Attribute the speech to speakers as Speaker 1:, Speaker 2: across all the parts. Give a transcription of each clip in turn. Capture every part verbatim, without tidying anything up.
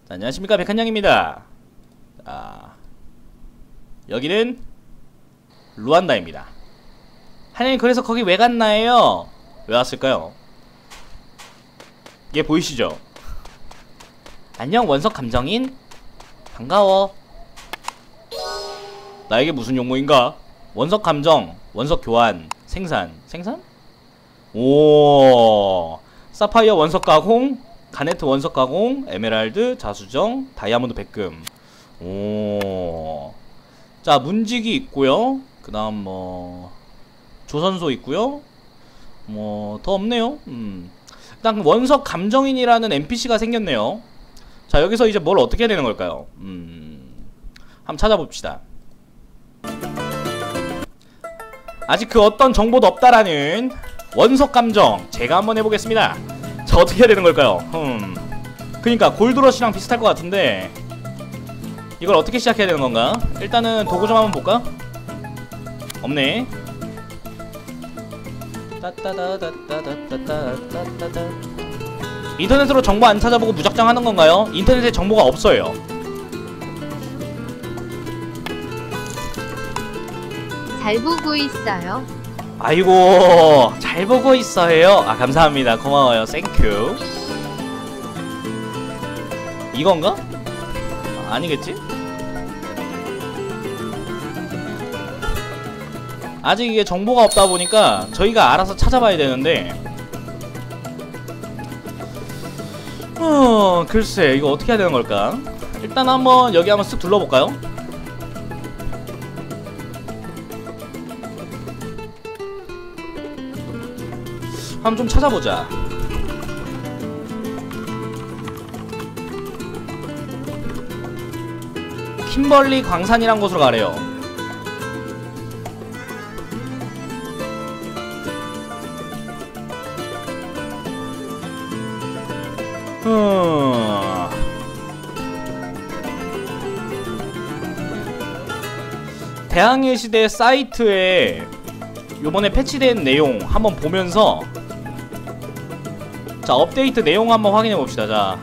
Speaker 1: 안녕하십니까, 백한양입니다. 아, 여기는 루안다입니다. 한양이 그래서 거기 왜 갔나예요? 왜 왔을까요? 얘 보이시죠? 안녕 원석 감정인? 반가워. 나에게 무슨 용모인가? 원석 감정, 원석 교환, 생산, 생산? 오, 사파이어 원석 가공, 가네트 원석 가공, 에메랄드, 자수정, 다이아몬드 백금. 오, 자 문지기 있고요. 그 다음 뭐 조선소 있고요. 뭐 더 없네요. 음. 일단 원석 감정인이라는 엔피씨가 생겼네요. 자 여기서 이제 뭘 어떻게 해야 되는 걸까요? 음, 한번 찾아봅시다. 아직 그 어떤 정보도 없다라는 원석 감정, 제가 한번 해보겠습니다. 자 어떻게 해야 되는 걸까요? 음, 그니까 골드러시랑 비슷할 것 같은데 이걸 어떻게 시작해야 되는 건가? 일단은 도구 좀 한번 볼까? 없네. 인터넷으로 정보 안 찾아보고 무작정 하는 건가요? 인터넷에 정보가 없어요.
Speaker 2: 잘 보고 있어요.
Speaker 1: 아이고 잘 보고 있어요. 아 감사합니다. 고마워요. 땡큐. 이건가? 아, 아니겠지? 아직 이게 정보가 없다 보니까 저희가 알아서 찾아봐야 되는데 어 글쎄 이거 어떻게 해야 되는 걸까? 일단 한번 여기 한번 쓱 둘러볼까요? 한번 좀 찾아보자. 킴벌리 광산이란 곳으로 가래요. 음... 대항해 시대 사이트에 요번에 패치된 내용 한번 보면서 자 업데이트 내용 한번 확인해 봅시다. 자,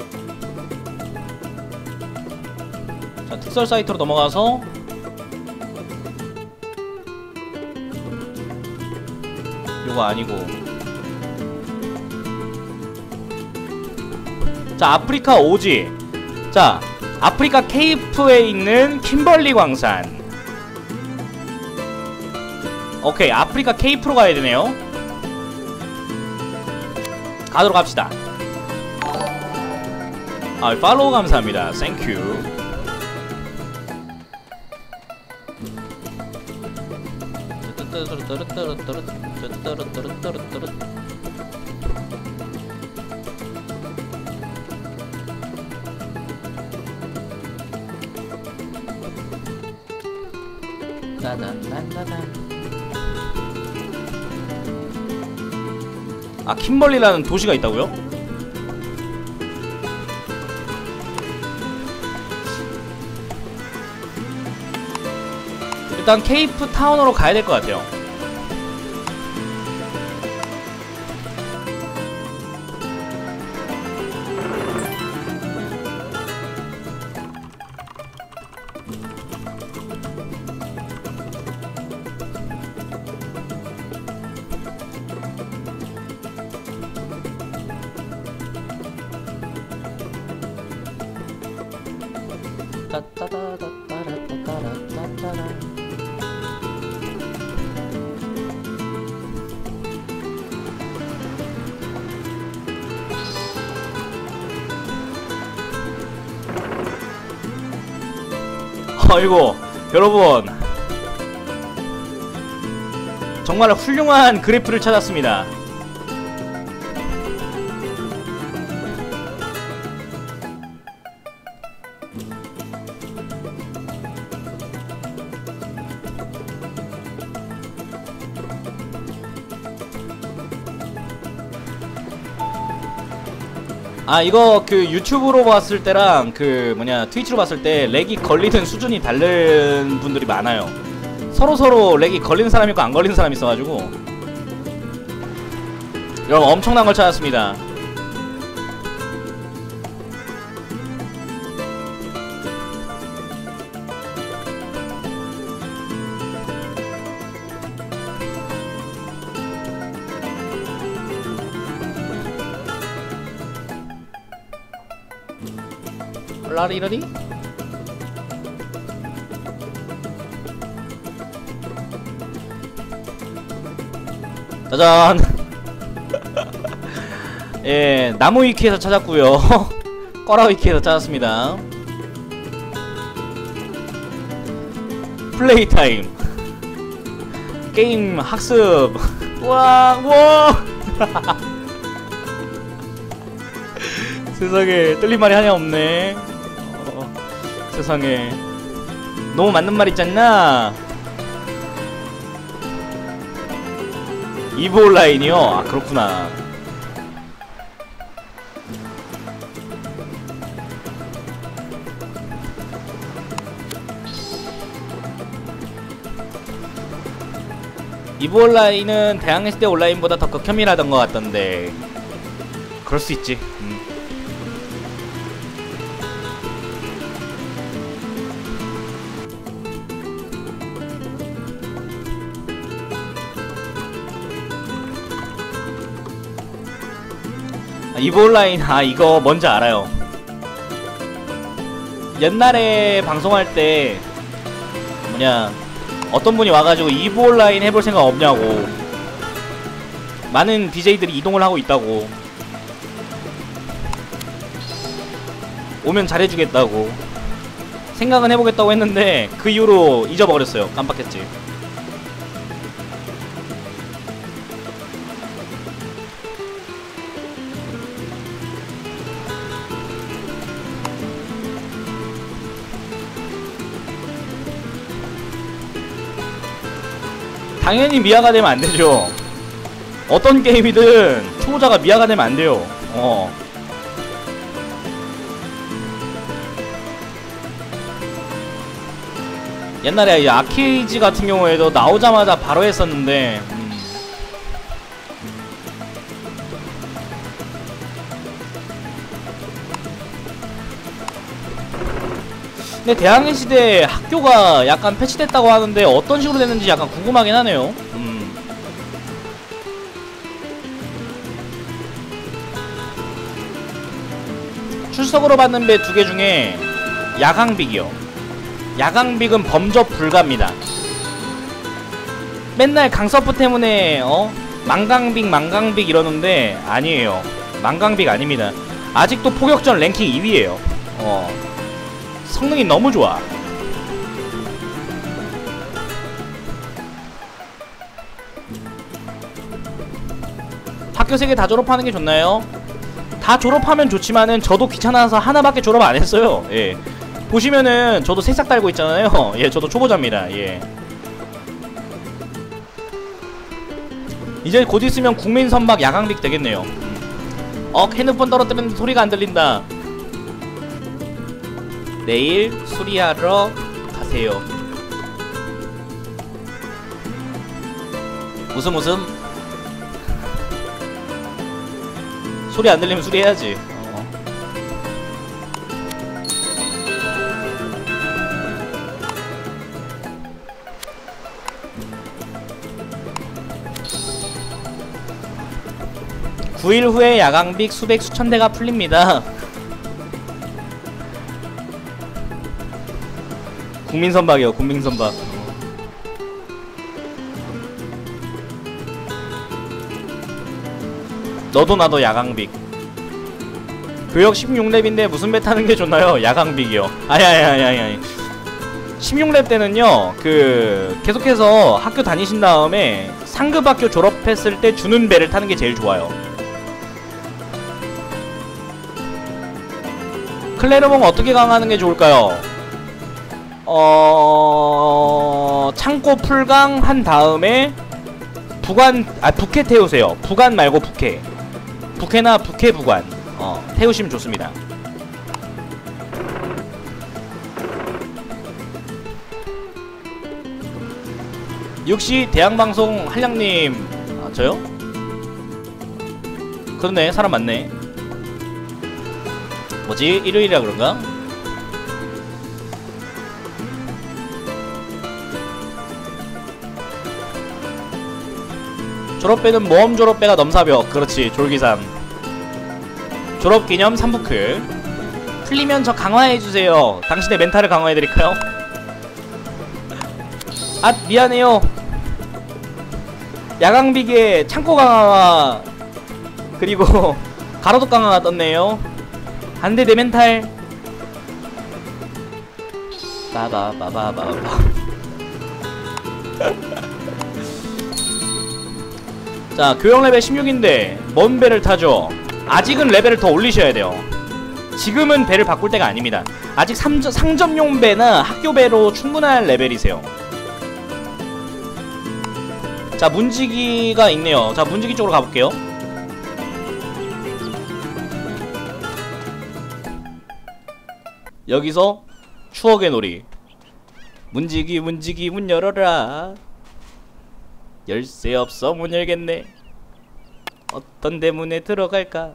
Speaker 1: 자 특설 사이트로 넘어가서 요거 아니고 자 아프리카 오지. 자 아프리카 케이프에 있는 킴벌리 광산. 오케이 아프리카 케이프로 가야 되네요. 가도록 합시다. 아 팔로우 감사합니다. 땡큐. 아 킴벌리라는 도시가 있다고요? 일단 케이프 타운으로 가야 될 것 같아요. 아이고 여러분 정말 훌륭한 그래프를 찾았습니다. 아 이거 그 유튜브로 봤을 때랑 그 뭐냐 트위치로 봤을 때 렉이 걸리는 수준이 다른 분들이 많아요. 서로서로 렉이 걸리는 사람이 있고 안 걸리는 사람이 있어가지고 여러분 엄청난 걸 찾았습니다. 라리라리. 짜잔. 예, 나무 위키에서 찾았고요. 꺼라 위키에서 찾았습니다. 플레이 타임. 게임 학습. 와, 와. 세상에 뜰린 말이 하나 없네. 어, 세상에 너무 맞는 말 있잖나. 이브 온라인이요? 아, 그렇구나. 이브 온라인은 대학시대 온라인보다 더 극혐이라던 것 같던데. 그럴 수 있지. 음. 아, 이브 온라인, 아, 이거 뭔지 알아요. 옛날에 방송할 때 뭐냐, 어떤 분이 와가지고 이브 온라인 해볼 생각 없냐고. 많은 비제이들이 이동을 하고 있다고. 오면 잘해주겠다고. 생각은 해보겠다고 했는데 그 이후로 잊어버렸어요. 깜빡했지. 당연히 미아가 되면 안 되죠. 어떤 게임이든 초보자가 미아가 되면 안 돼요. 어. 옛날에 이 아케이지 같은 경우에도 나오자마자 바로 했었는데, 음. 근데 대항해 시대 학교가 약간 패치됐다고 하는데 어떤 식으로 됐는지 약간 궁금하긴 하네요. 음. 출석으로 받는 배 두 개 중에 야광빅이요. 야광빅은 범접 불가입니다. 맨날 강서프 때문에 어? 망강빅 망강빅 이러는데 아니에요. 망강빅 아닙니다. 아직도 포격전 랭킹 이 위에요. 어. 성능이 너무 좋아. 학교 세 개 다 졸업하는 게 좋나요? 다 졸업하면 좋지만은 저도 귀찮아서 하나밖에 졸업 안 했어요. 예. 보시면은 저도 새싹 달고 있잖아요. 예, 저도 초보자입니다. 예. 이제 곧 있으면 국민 선박 야광빅 되겠네요. 어, 핸드폰 떨어뜨리는데 소리가 안 들린다. 내일 수리하러 가세요. 웃음 웃음. 소리 안 들리면 수리해야지. 어. 구 일 후에 야광빅 수백 수천 대가 풀립니다. 국민선박이요, 국민선박. 너도 나도 야광빅. 교역 십육 렙인데 무슨 배 타는 게 좋나요? 야광빅이요. 아니 아니 아니 아니 아니. 십육 렙 때는요, 그 계속해서 학교 다니신 다음에 상급 학교 졸업했을 때 주는 배를 타는 게 제일 좋아요. 클레르몽 어떻게 강하는 게 좋을까요? 어... 창고 풀강 한 다음에 부관, 아 북해 태우세요. 부관 말고 북해. 북해나 북해 부관 어 태우시면 좋습니다. 역시 대양방송 한량님. 아 저요? 그러네, 사람 많네. 뭐지? 일요일이라 그런가? 졸업배는 모험 졸업배가 넘사벽. 그렇지, 졸기삼. 졸업기념 삼부클. 풀리면 저 강화해주세요. 당신의 멘탈을 강화해드릴까요? 아 미안해요. 야광비계 창고 강화와 그리고 가로도 강화가 떴네요. 안돼 내 멘탈. 빠바바바바바. 자 교형 레벨 십육인데 뭔 배를 타죠? 아직은 레벨을 더 올리셔야 돼요. 지금은 배를 바꿀 때가 아닙니다. 아직 삼점, 상점용 배나 학교 배로 충분한 레벨이세요. 자 문지기가 있네요. 자 문지기 쪽으로 가볼게요. 여기서 추억의 놀이. 문지기 문지기 문 열어라. 열쇠 없어 못 열겠네. 어떤 대문에 들어갈까?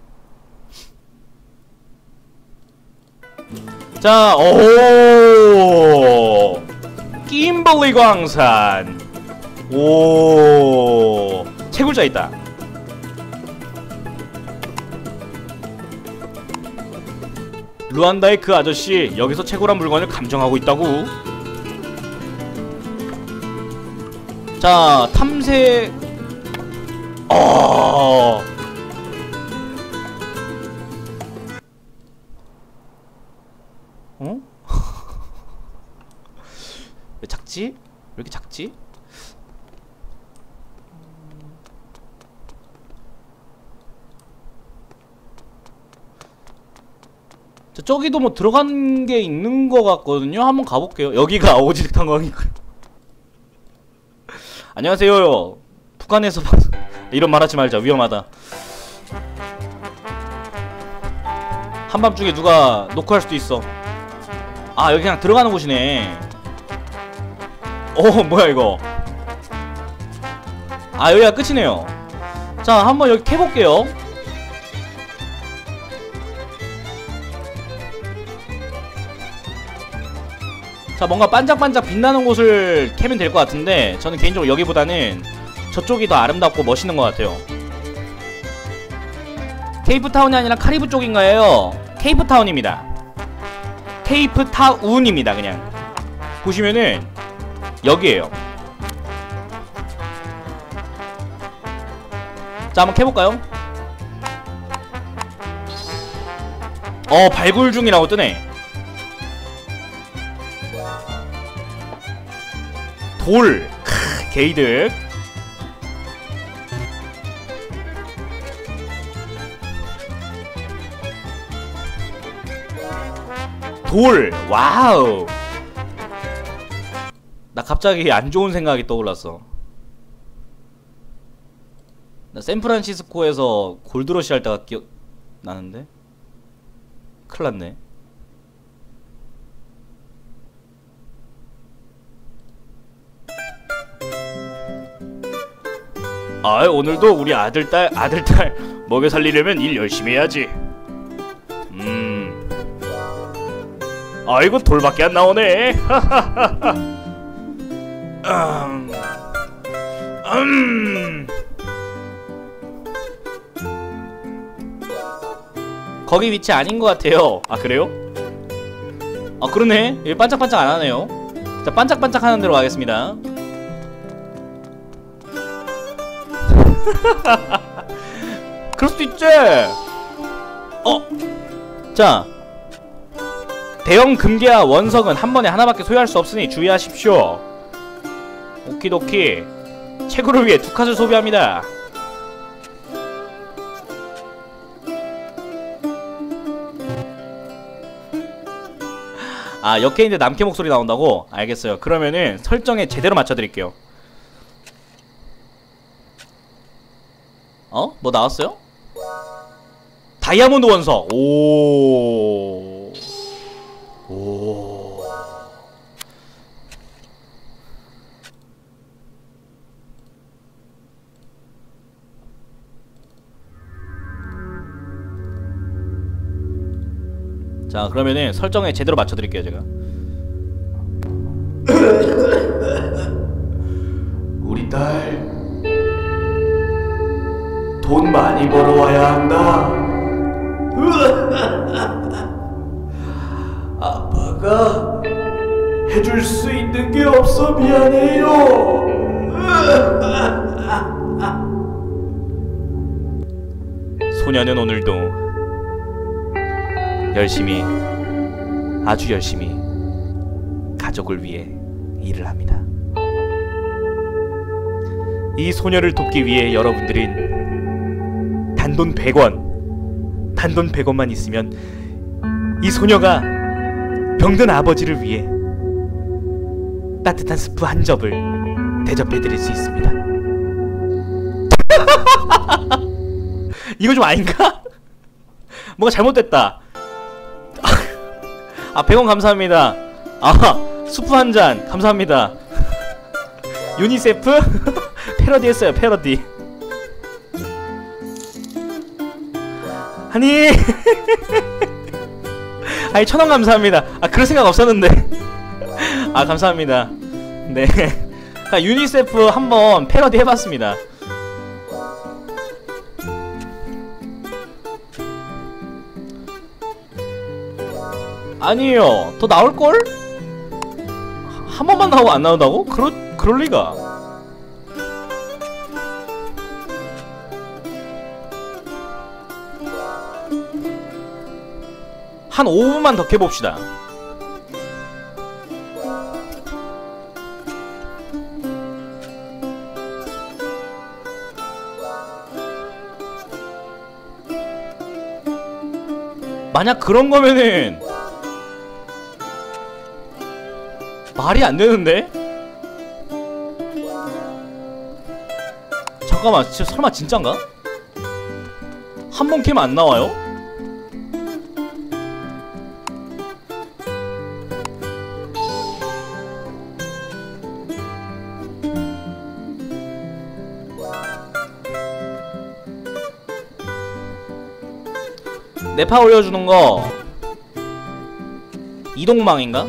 Speaker 1: 자, 오 김블리 광산. 오 채굴자 있다. 루안다의 그 아저씨 여기서 채굴한 물건을 감정하고 있다고. 자 탐색. 어. 어? 왜 작지? 왜 이렇게 작지? 저, 저기도 뭐 들어간 게 있는 거 같거든요. 한번 가볼게요. 여기가 오지득 탄광이고요. 안녕하세요. 북한에서 이런 말 하지 말자. 위험하다. 한밤중에 누가 녹화할 수도 있어. 아 여기 그냥 들어가는 곳이네. 오 뭐야 이거. 아 여기가 끝이네요. 자 한번 여기 캐볼게요. 자 뭔가 반짝반짝 빛나는 곳을 캐면 될 것 같은데 저는 개인적으로 여기보다는 저쪽이 더 아름답고 멋있는 것 같아요. 케이프타운이 아니라 카리브 쪽인가요? 케이프타운입니다. 케이프타운입니다. 그냥 보시면은 여기에요. 자 한번 캐볼까요? 어 발굴 중이라고 뜨네. 돌 크, 게이득. 돌 와우. 나 갑자기 안 좋은 생각이 떠올랐어. 나 샌프란시스코에서 골드러시 할 때가 기억 나는데 큰일났네. 아 오늘도 우리 아들딸 아들딸 먹여 살리려면 일 열심히 해야지. 음 아이고 돌밖에 안 나오네. 음, 음. 거기 위치 아닌 것 같아요. 아 그래요? 아 그러네. 여기 반짝반짝 안 하네요. 자 반짝반짝 하는 대로 가겠습니다. 그럴 수도 있지. 어? 자 대형 금괴와 원석은 한 번에 하나밖에 소유할 수 없으니 주의하십시오. 오키도키. 채굴을 위해 두 칸을 소비합니다. 아 역캐인데 남캐 목소리 나온다고? 알겠어요. 그러면은 설정에 제대로 맞춰드릴게요. 어? 뭐 나왔어요? 다이아몬드 원석. 오. 오. 자 그러면은 설정에 제대로 맞춰드릴게요 제가. 우리 딸 돈 많이 벌어와야 한다.
Speaker 3: 아까 해줄 수 있는 게 없어 미안해요.
Speaker 1: 소녀는 오늘도 열심히, 아주 열심히 가족을 위해 일을 합니다. 이 소녀를 돕기 위해 여러분들은 단돈 백 원, 단돈 백 원만 있으면 이 소녀가 병든 아버지를 위해 따뜻한 스프 한 접을 대접해드릴 수 있습니다. 이거 좀 아닌가? 뭔가 잘못됐다. 아, 백 원 감사합니다. 아, 수프 한 잔 감사합니다. 유니세프? 패러디 했어요, 패러디. 아니 아니, 천 원 감사합니다. 아, 그럴 생각 없었는데. 아, 감사합니다. 네. 그러니까 유니세프 한번 패러디 해봤습니다. 아니에요, 더 나올걸? 한 번만 나오고 안 나온다고? 그러, 그럴리가. 한 오 분만 더 캐봅시다. 만약 그런 거면은 말이 안 되는데? 잠깐만, 진짜 설마 진짠가? 한 번 캐면 안 나와요? 네파 올려주는 거 이동망인가?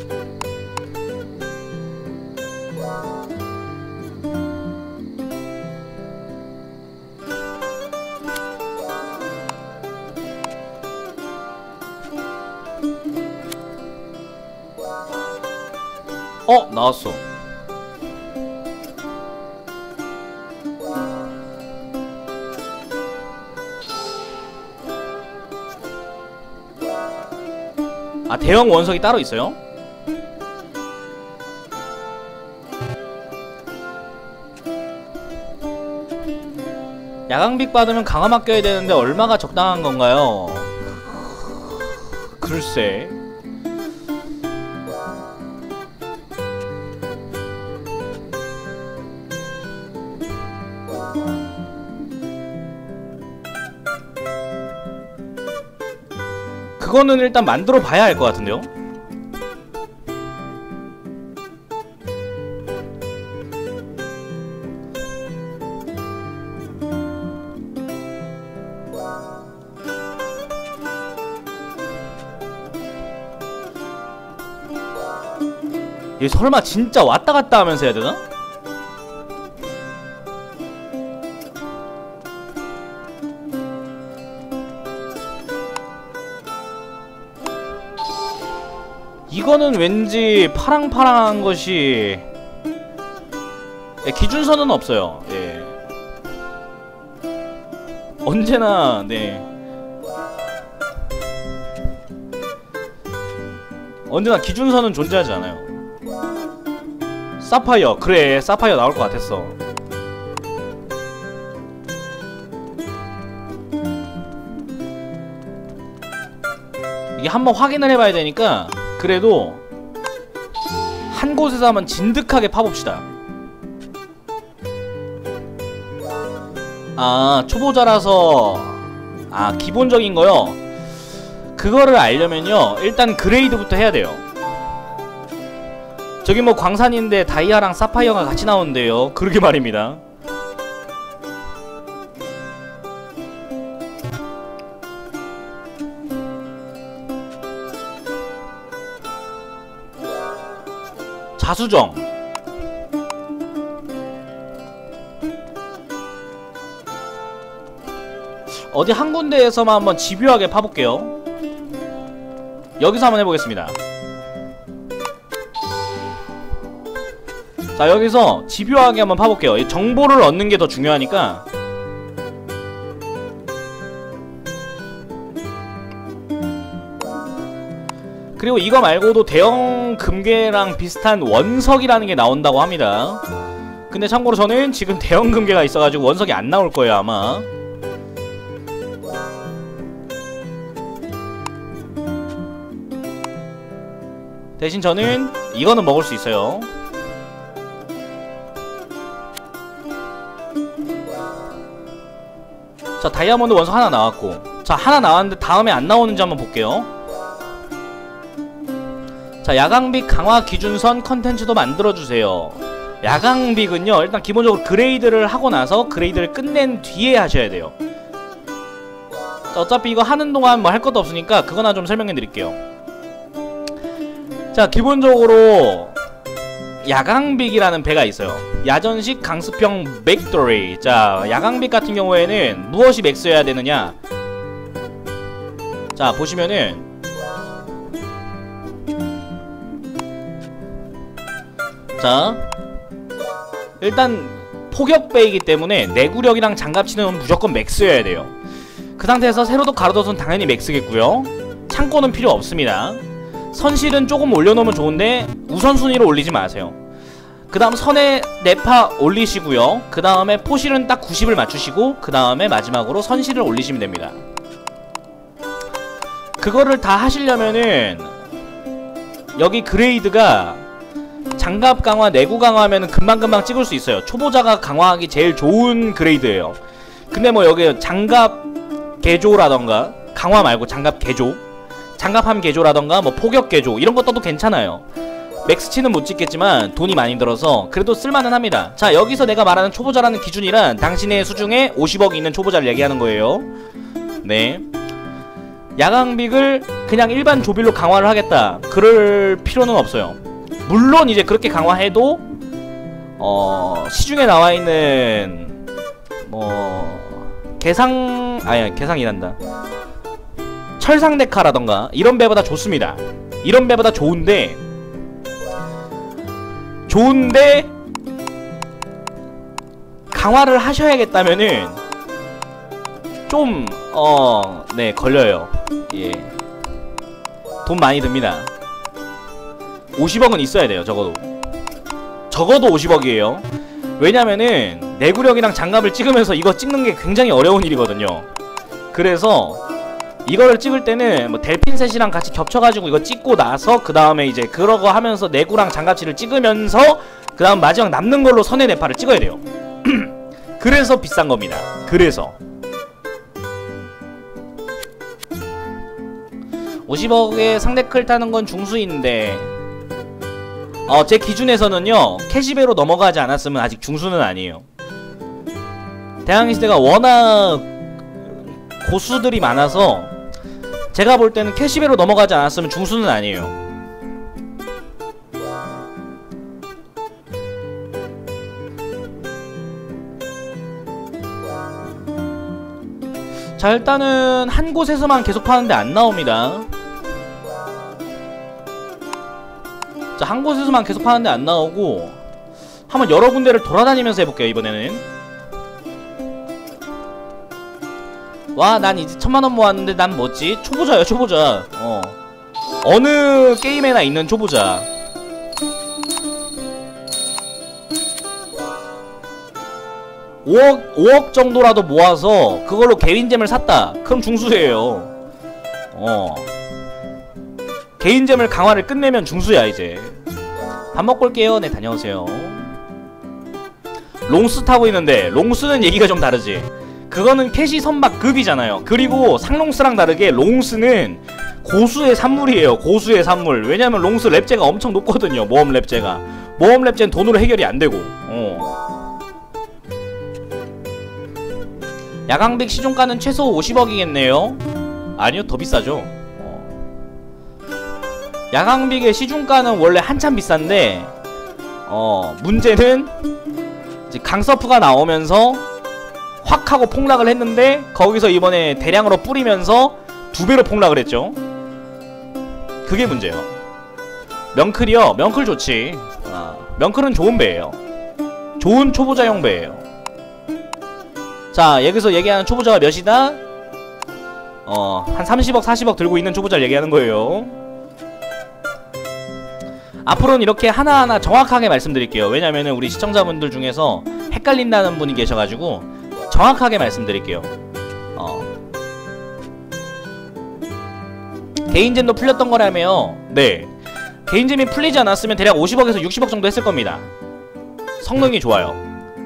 Speaker 1: 어? 나왔어. 아, 대형 원석이 따로 있어요? 야광빛 받으면 강화 맡겨야 되는데 얼마가 적당한 건가요? 글쎄. 그거는 일단 만들어 봐야 할 것 같은데요? 얘 설마 진짜 왔다 갔다 하면서 해야 되나? 이거는 왠지 파랑파랑한 것이, 예, 기준선은 없어요. 예. 언제나 네 언제나 기준선은 존재하지 않아요. 사파이어, 그래, 사파이어 나올 것 같았어. 이게 한번 확인을 해봐야 되니까 그래도 한 곳에서 한번 진득하게 파봅시다. 아, 초보자라서, 아, 기본적인 거요. 그거를 알려면요 일단 그레이드부터 해야 돼요. 저기 뭐 광산인데 다이아랑 사파이어가 같이 나오는데요, 그러게 말입니다. 자수정, 어디 한 군데에서만 한번 집요하게 파볼게요. 여기서 한번 해보겠습니다. 자, 여기서 집요하게 한번 파볼게요. 이 정보를 얻는 게 더 중요하니까. 그리고 이거 말고도 대형 금괴랑 비슷한 원석이라는 게 나온다고 합니다. 근데 참고로 저는 지금 대형 금괴가 있어가지고 원석이 안 나올 거예요, 아마. 대신 저는 이거는 먹을 수 있어요. 자, 다이아몬드 원석 하나 나왔고. 자, 하나 나왔는데 다음에 안 나오는지 한번 볼게요. 자, 야광빅 강화 기준선 컨텐츠도 만들어주세요. 야광빅은요, 일단 기본적으로 그레이드를 하고 나서 그레이드를 끝낸 뒤에 하셔야 돼요. 자, 어차피 이거 하는 동안 뭐 할 것도 없으니까 그거나 좀 설명해 드릴게요. 자, 기본적으로 야광빅이라는 배가 있어요. 야전식 강습형 맥도리. 자, 야광빅 같은 경우에는 무엇이 맥스여야 되느냐. 자, 보시면은 자, 일단 포격배이기 때문에 내구력이랑 장갑치는 무조건 맥스여야 돼요. 그 상태에서 세로도 가로도선 당연히 맥스겠고요. 창고는 필요 없습니다. 선실은 조금 올려놓으면 좋은데 우선순위로 올리지 마세요. 그 다음 선에 네파 올리시고요. 그 다음에 포실은 딱 구십을 맞추시고 그 다음에 마지막으로 선실을 올리시면 됩니다. 그거를 다 하시려면은 여기 그레이드가 장갑 강화, 내구 강화하면 금방금방 찍을 수 있어요. 초보자가 강화하기 제일 좋은 그레이드예요. 근데 뭐 여기 장갑 개조라던가, 강화 말고 장갑 개조, 장갑함 개조라던가 뭐 포격 개조 이런 거 떠도 괜찮아요. 맥스치는 못 찍겠지만 돈이 많이 들어서 그래도 쓸만은 합니다. 자, 여기서 내가 말하는 초보자라는 기준이란 당신의 수중에 오십억이 있는 초보자를 얘기하는 거예요. 네. 야광빅을 그냥 일반 조빌로 강화를 하겠다, 그럴 필요는 없어요. 물론 이제 그렇게 강화해도 어 시중에 나와있는 뭐 개상 아니 개상이란다 철상데카라던가 이런 배보다 좋습니다. 이런 배보다 좋은데 좋은데 강화를 하셔야겠다면은 좀 어 네 걸려요. 예, 돈 많이 듭니다. 오십억은 있어야 돼요. 적어도 적어도 오십억이에요 왜냐면은 내구력이랑 장갑을 찍으면서 이거 찍는 게 굉장히 어려운 일이거든요. 그래서 이거를 찍을 때는 뭐 델핀셋이랑 같이 겹쳐가지고 이거 찍고 나서 그 다음에 이제 그러고 하면서 내구랑 장갑치를 찍으면서 그 다음 마지막 남는 걸로 선의 네파를 찍어야 돼요. 그래서 비싼 겁니다. 그래서 오십억에 상대클 타는 건 중수인데 어, 제 기준에서는요 캐시배로 넘어가지 않았으면 아직 중수는 아니에요. 대항해시대가 워낙 고수들이 많아서 제가 볼 때는 캐시배로 넘어가지 않았으면 중수는 아니에요. 자, 일단은 한 곳에서만 계속 파는데 안 나옵니다. 자, 한 곳에서만 계속 파는데 안 나오고 한번 여러 군데를 돌아다니면서 해볼게요. 이번에는 와, 난 이제 천만원 모았는데 난 뭐지? 초보자야, 초보자. 어 어느 게임에나 있는 초보자. 오억, 오억 정도라도 모아서 그걸로 개인잼을 샀다, 그럼 중수예요. 어 개인잼을 강화를 끝내면 중수야. 이제 밥 먹고 올게요. 네, 다녀오세요. 롱스 타고 있는데 롱스는 얘기가 좀 다르지. 그거는 캐시 선박급이잖아요. 그리고 상롱스랑 다르게 롱스는 고수의 산물이에요. 고수의 산물. 왜냐면 롱스 랩제가 엄청 높거든요. 모험 랩제가. 모험 랩제는 돈으로 해결이 안되고. 어 야광빅 시중가는 최소 오십억이겠네요 아니요, 더 비싸죠. 야광빅의 시중가는 원래 한참 비싼데 어 문제는 이제 강서프가 나오면서 확 하고 폭락을 했는데 거기서 이번에 대량으로 뿌리면서 두 배로 폭락을 했죠. 그게 문제예요. 명클이요? 명클 좋지. 아. 명클은 좋은 배예요. 좋은 초보자용 배예요. 자, 여기서 얘기하는 초보자가 몇이다? 어, 한 삼십억 사십억 들고 있는 초보자를 얘기하는 거예요. 앞으로는 이렇게 하나하나 정확하게 말씀드릴게요. 왜냐면은 우리 시청자분들 중에서 헷갈린다는 분이 계셔가지고 정확하게 말씀드릴게요. 어. 개인잼도 풀렸던 거라며요. 네, 개인잼이 풀리지 않았으면 대략 오십억에서 육십억 정도 했을 겁니다. 성능이 좋아요.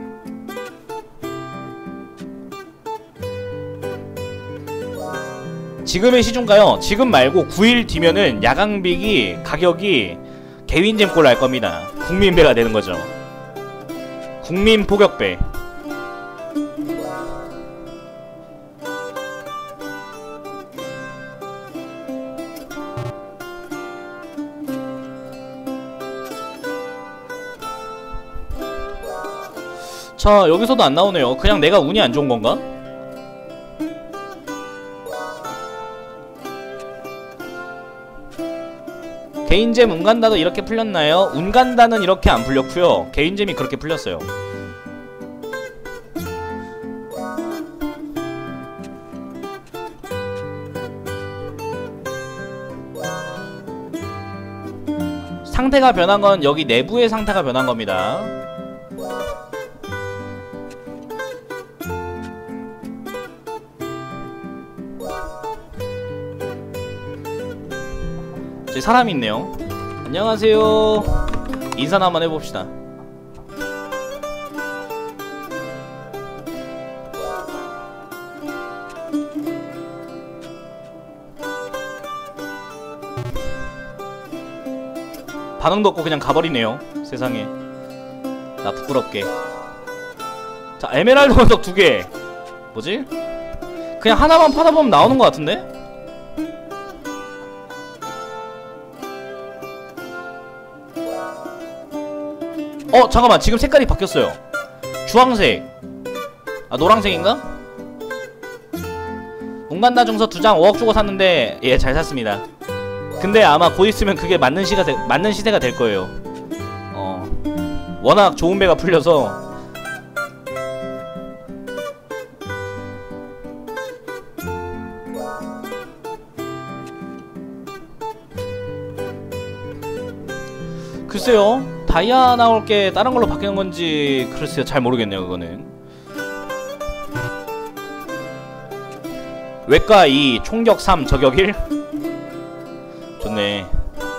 Speaker 1: 지금의 시중가요, 지금 말고 구 일 뒤면은 야광빅이 가격이 개인잼 꼴 날 겁니다. 국민배가 되는 거죠. 국민 포격배. 자, 여기서도 안 나오네요. 그냥 내가 운이 안 좋은 건가? 개인잼 운간다도 이렇게 풀렸나요? 운간다는 이렇게 안 풀렸고요. 개인잼이 그렇게 풀렸어요. 상태가 변한 건 여기 내부의 상태가 변한 겁니다. 저기 사람이 있네요. 안녕하세요. 인사나 한번 해봅시다. 반응도 없고 그냥 가버리네요. 세상에. 나 부끄럽게. 자, 에메랄드 원석 두 개. 뭐지? 그냥 하나만 파다 보면 나오는 것 같은데? 어, 잠깐만. 지금 색깔이 바뀌었어요. 주황색. 아, 노랑색인가? 운간다 중서 두 장 오억 주고 샀는데, 예, 잘 샀습니다. 근데 아마 곧 있으면 그게 맞는 시가 되, 맞는 시세가 될 거예요. 어, 워낙 좋은 배가 풀려서. 글쎄요, 다이아 나올 게 다른 걸로 바뀌는 건지 글쎄요, 잘 모르겠네요. 그거는 외과 이, 총격 삼, 저격 일. 좋네.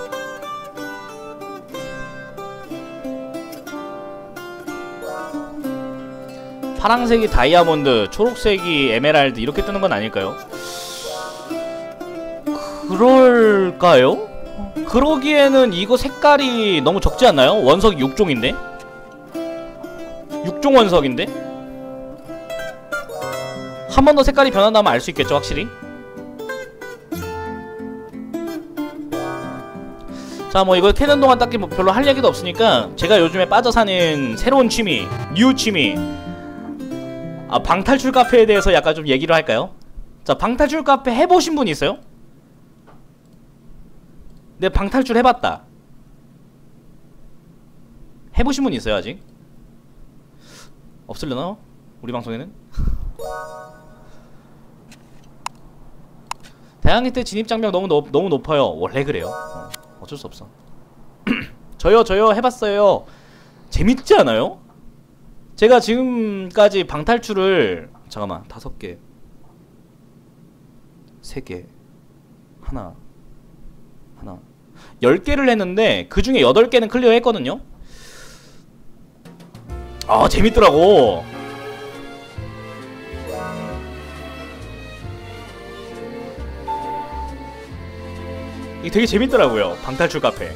Speaker 1: 파랑색이 다이아몬드, 초록색이 에메랄드 이렇게 뜨는 건 아닐까요? 그럴까요? 그러기에는 이거 색깔이 너무 적지 않나요? 원석이 육 종인데? 육 종 원석인데? 한 번 더 색깔이 변한다면 알 수 있겠죠, 확실히? 자, 뭐 이거 캐는 동안 딱히 뭐 별로 할 얘기도 없으니까 제가 요즘에 빠져 사는 새로운 취미, 뉴 취미, 아, 방탈출 카페에 대해서 약간 좀 얘기를 할까요? 자, 방탈출 카페 해보신 분 있어요? 내가 방탈출 해봤다. 해보신 분 있어요, 아직? 없으려나? 우리 방송에는? 다양히 때 진입장벽 너무 높, 너무 높아요. 원래 그래요. 어, 어쩔 수 없어. 저요 저요 해봤어요. 재밌지 않아요? 제가 지금까지 방탈출을 잠깐만 다섯 개, 세 개, 하나, 하나, 열 개를 했는데 그 중에 여덟 개는 클리어 했거든요. 아, 재밌더라고. 이게 되게 재밌더라고요, 방탈출 카페.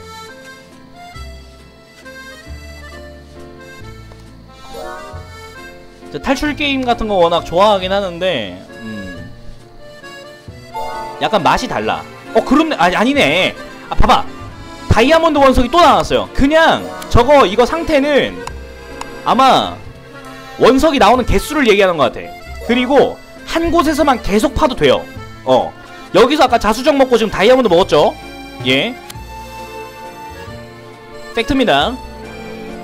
Speaker 1: 탈출 게임 같은 거 워낙 좋아하긴 하는데 음, 약간 맛이 달라. 어, 그렇네. 아니, 아니네. 아, 봐봐. 다이아몬드 원석이 또 나왔어요. 그냥 저거 이거 상태는 아마 원석이 나오는 개수를 얘기하는 것 같아. 그리고 한 곳에서만 계속 파도 돼요. 어, 여기서 아까 자수정 먹고 지금 다이아몬드 먹었죠? 예, 팩트입니다.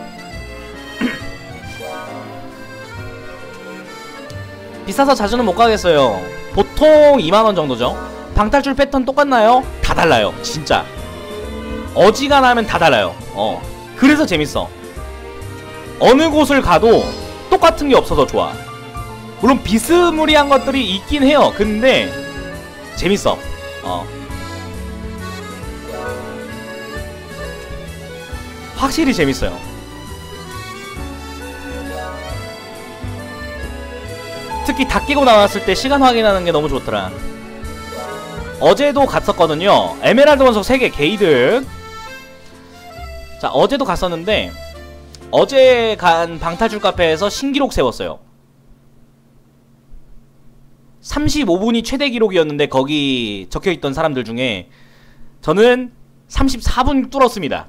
Speaker 1: 비싸서 자주는 못 가겠어요. 보통 이만 원 정도죠. 방탈출 패턴 똑같나요? 다 달라요. 진짜 어지간하면 다 달라요. 어 그래서 재밌어. 어느 곳을 가도 똑같은 게 없어서 좋아. 물론 비스무리한 것들이 있긴 해요. 근데 재밌어. 어 확실히 재밌어요. 특히 다 끼고 나왔을 때 시간 확인하는 게 너무 좋더라. 어제도 갔었거든요. 에메랄드 원석 세 개 게이득. 자 어제도 갔었는데 어제 간 방탈출 카페에서 신기록 세웠어요. 삼십오 분이 최대 기록이었는데 거기 적혀있던 사람들 중에 저는 삼십사 분 뚫었습니다.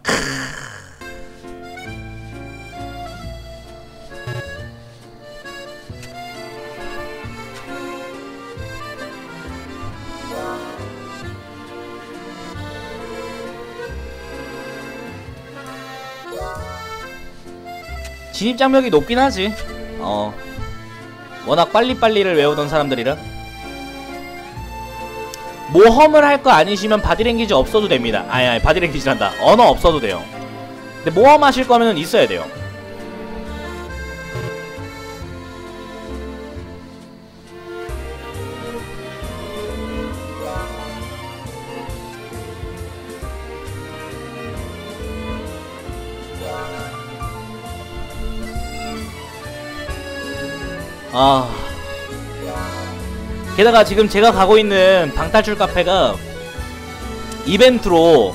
Speaker 1: 진입장벽이 높긴 하지. 어 워낙 빨리빨리를 외우던 사람들이라. 모험을 할 거 아니시면 바디랭귀지 없어도 됩니다. 아니 아니 바디랭귀지란다. 언어 없어도 돼요. 근데 모험 하실 거면 있어야 돼요. 아 게다가 지금 제가 가고 있는 방탈출 카페가 이벤트로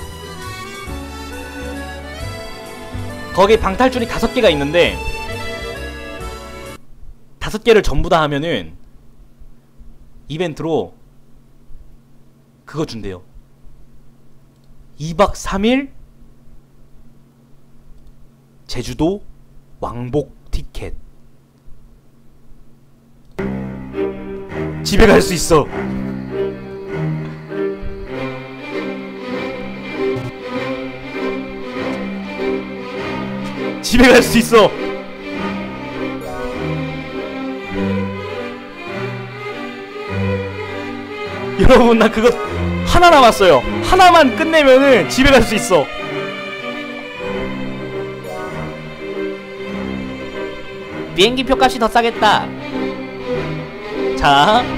Speaker 1: 거기 방탈출이 다섯 개가 있는데 다섯 개를 전부 다 하면은 이벤트로 그거 준대요. 이 박 삼 일 제주도 왕복 티켓. 집에 갈 수 있어. 집에 갈 수 있어. 여러분 나 그거 하나 남았어요. 하나만 끝내면은 집에 갈 수 있어. 비행기표 값이 더 싸겠다. 자,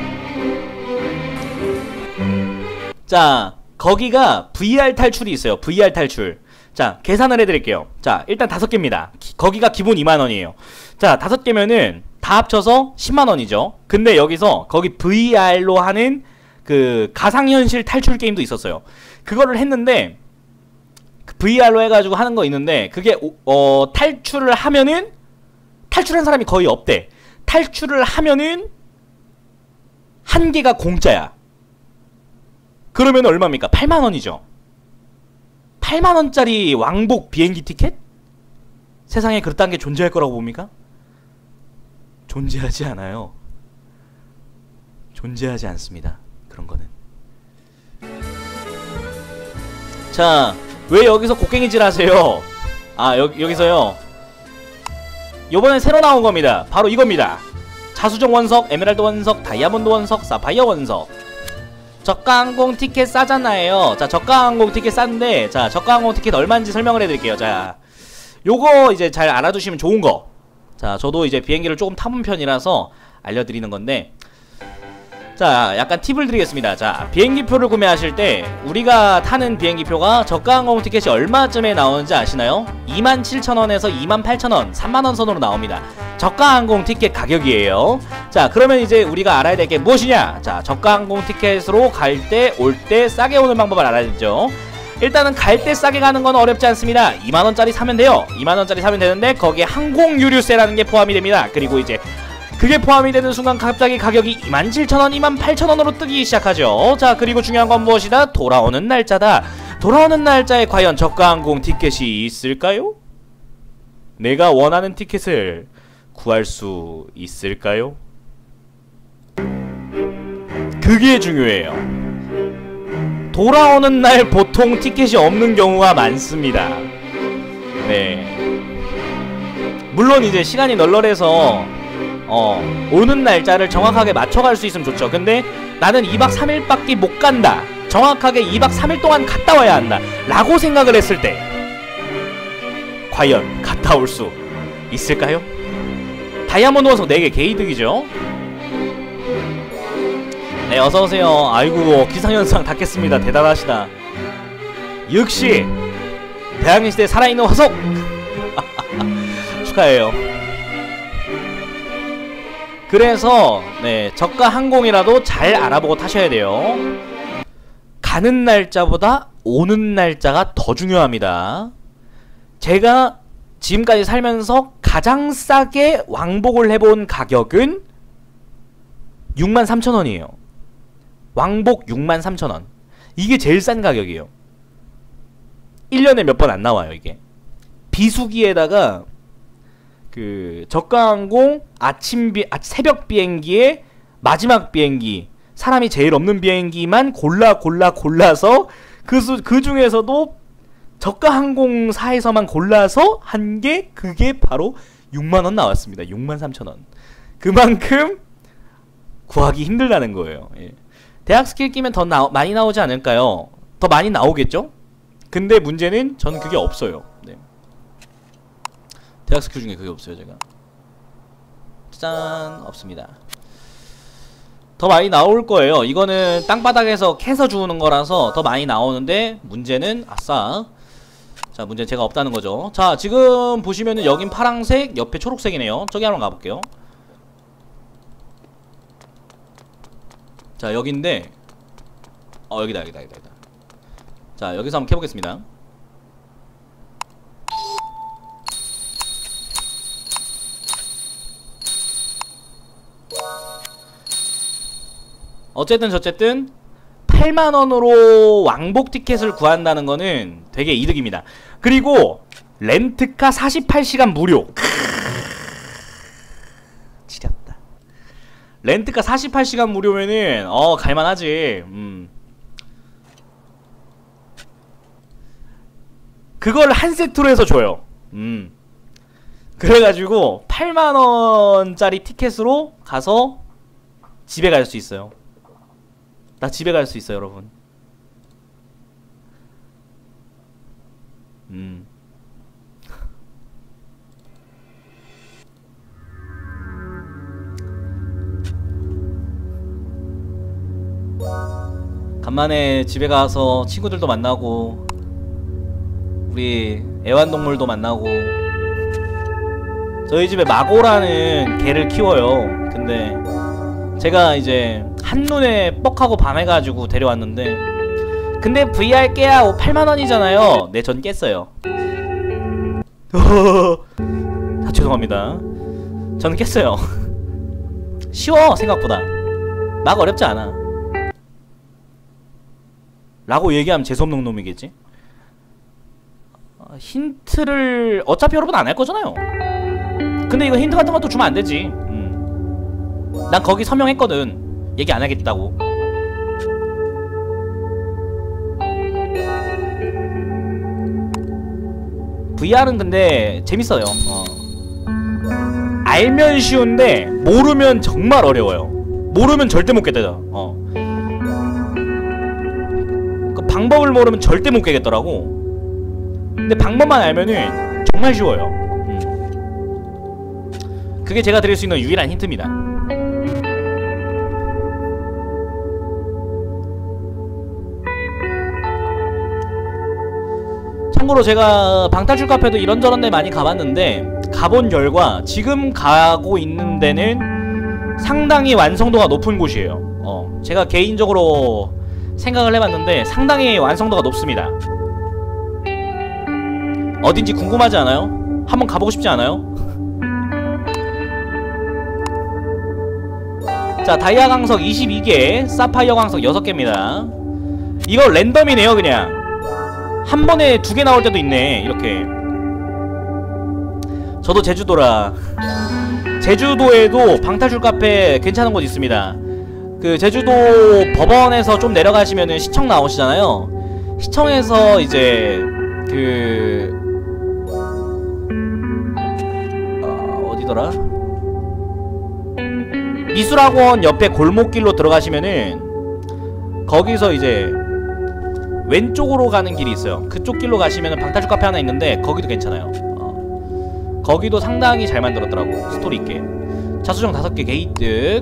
Speaker 1: 자 거기가 브이알 탈출이 있어요. 브이알 탈출. 자 계산을 해드릴게요. 자 일단 다섯 개입니다. 기, 거기가 기본 이만 원이에요. 자 다섯 개면은 다 합쳐서 십만 원이죠. 근데 여기서 거기 브이알로 하는 그 가상현실 탈출 게임도 있었어요. 그거를 했는데 그 브이알로 해가지고 하는 거 있는데 그게 어 탈출을 하면은 탈출한 사람이 거의 없대. 탈출을 하면은 한 개가 공짜야. 그러면 얼마입니까? 팔만 원이죠. 팔만 원짜리 왕복 비행기 티켓? 세상에 그딴 게 존재할 거라고 봅니까? 존재하지 않아요. 존재하지 않습니다. 그런 거는. 자, 왜 여기서 곡괭이질 하세요? 아, 여, 여기서요. 요번에 새로 나온 겁니다. 바로 이겁니다. 자수정 원석, 에메랄드 원석, 다이아몬드 원석, 사파이어 원석. 저가 항공 티켓 싸잖아요. 자, 저가 항공 티켓 싼데, 자, 저가 항공 티켓 얼마인지 설명을 해드릴게요. 자, 요거 이제 잘 알아두시면 좋은 거. 자, 저도 이제 비행기를 조금 타본 편이라서 알려드리는 건데, 자, 약간 팁을 드리겠습니다. 자, 비행기표를 구매하실 때 우리가 타는 비행기표가 저가 항공 티켓이 얼마쯤에 나오는지 아시나요? 이만 칠천 원에서 이만 팔천 원, 삼만 원 선으로 나옵니다. 저가 항공 티켓 가격이에요. 자, 그러면 이제 우리가 알아야 될 게 무엇이냐? 자, 저가 항공 티켓으로 갈 때, 올 때 싸게 오는 방법을 알아야죠. 일단은 갈 때 싸게 가는 건 어렵지 않습니다. 이만 원짜리 사면 돼요. 이만 원짜리 사면 되는데 거기에 항공유류세라는 게 포함이 됩니다. 그리고 이제 그게 포함이 되는 순간 갑자기 가격이 이만 칠천 원, 이만 팔천 원으로 뜨기 시작하죠. 자, 그리고 중요한 건 무엇이다? 돌아오는 날짜다. 돌아오는 날짜에 과연 저가 항공 티켓이 있을까요? 내가 원하는 티켓을 구할 수 있을까요? 그게 중요해요. 돌아오는 날 보통 티켓이 없는 경우가 많습니다. 네. 물론 이제 시간이 널널해서 어 오는 날짜를 정확하게 맞춰갈 수 있으면 좋죠. 근데 나는 이박 삼일밖에 못 간다, 정확하게 이박 삼일 동안 갔다 와야 한다 라고 생각을 했을 때 과연 갔다 올 수 있을까요? 다이아몬드 원석 네 개 개이득이죠. 네, 어서오세요. 아이고, 기상현상 닫겠습니다. 대단하시다. 역시 대항해시대 살아있는 화석 축하해요. 그래서 네, 저가 항공이라도 잘 알아보고 타셔야 돼요. 가는 날짜보다 오는 날짜가 더 중요합니다. 제가 지금까지 살면서 가장 싸게 왕복을 해본 가격은 육만 삼천 원이에요 왕복 육만 삼천 원. 이게 제일 싼 가격이에요. 일 년에 몇 번 안 나와요 이게. 비수기에다가 그 저가항공 아침 비 아, 새벽 비행기에 마지막 비행기, 사람이 제일 없는 비행기만 골라 골라 골라서 그, 수, 그 중에서도 저가항공사에서만 골라서 한 게 그게 바로 육만 원 나왔습니다. 육만 삼천 원. 그만큼 구하기 힘들다는 거예요. 예. 대학 스킬 끼면 더 나, 많이 나오지 않을까요? 더 많이 나오겠죠? 근데 문제는 저는 그게 없어요. 네. 대학 스킬 중에 그게 없어요 제가. 짠, 없습니다. 더 많이 나올 거예요. 이거는 땅바닥에서 캐서 주우는 거라서 더 많이 나오는데 문제는 아싸. 자, 문제는 제가 없다는 거죠. 자, 지금 보시면은 여긴 파랑색, 옆에 초록색이네요. 저기 한번 가볼게요. 자, 여긴데 어, 여기다 여기다 여기다 여기다. 자, 여기서 한번 캐보겠습니다. 어쨌든 저쨌든 팔만 원으로 왕복 티켓을 구한다는 거는 되게 이득입니다. 그리고 렌트카 사십팔 시간 무료. 지렸다. 렌트카 사십팔 시간 무료면은 어 갈만하지. 음. 그걸 한 세트로 해서 줘요. 음. 그래가지고 팔만 원짜리 티켓으로 가서 집에 갈 수 있어요. 나 집에 갈 수 있어요, 여러분. 음. 간만에 집에 가서 친구들도 만나고 우리 애완동물도 만나고. 저희 집에 마고라는 개를 키워요. 근데 제가 이제 한눈에 뻑하고 반해가지고 데려왔는데, 근데 브이알 깨야 팔만 원이잖아요. 네, 전 깼어요. 아, 죄송합니다. 저는 깼어요. 쉬워, 생각보다. 막 어렵지 않아 라고 얘기하면 재수없는 놈이겠지. 어, 힌트를 어차피 여러분 안 할 거잖아요. 근데 이거 힌트 같은 것도 주면 안 되지. 음. 난 거기 서명했거든. 얘기 안 하겠다고. 브이알은 근데 재밌어요. 어. 알면 쉬운데 모르면 정말 어려워요. 모르면 절대 못 깨더라. 어. 그 방법을 모르면 절대 못 깨겠더라고. 근데 방법만 알면은 정말 쉬워요. 음. 그게 제가 드릴 수 있는 유일한 힌트입니다. 참고로 제가 방탈출 카페도 이런저런 데 많이 가봤는데, 가본 결과 지금 가고 있는 데는 상당히 완성도가 높은 곳이에요. 어, 제가 개인적으로 생각을 해봤는데 상당히 완성도가 높습니다. 어딘지 궁금하지 않아요? 한번 가보고 싶지 않아요? 자, 다이아 강석 이십이 개, 사파이어 강석 여섯 개입니다. 이거 랜덤이네요. 그냥 한 번에 두 개 나올 때도 있네. 이렇게. 저도 제주도라. 제주도에도 방탈출 카페 괜찮은 곳 있습니다. 그 제주도 법원에서 좀 내려가시면은 시청 나오시잖아요. 시청에서 이제 그 어, 어디더라? 미술학원 옆에 골목길로 들어가시면은 거기서 이제 왼쪽으로 가는 길이 있어요. 그쪽 길로 가시면은 방탈출 카페 하나 있는데 거기도 괜찮아요. 어. 거기도 상당히 잘 만들었더라고. 스토리 있게. 자수정 다섯 개 게이트.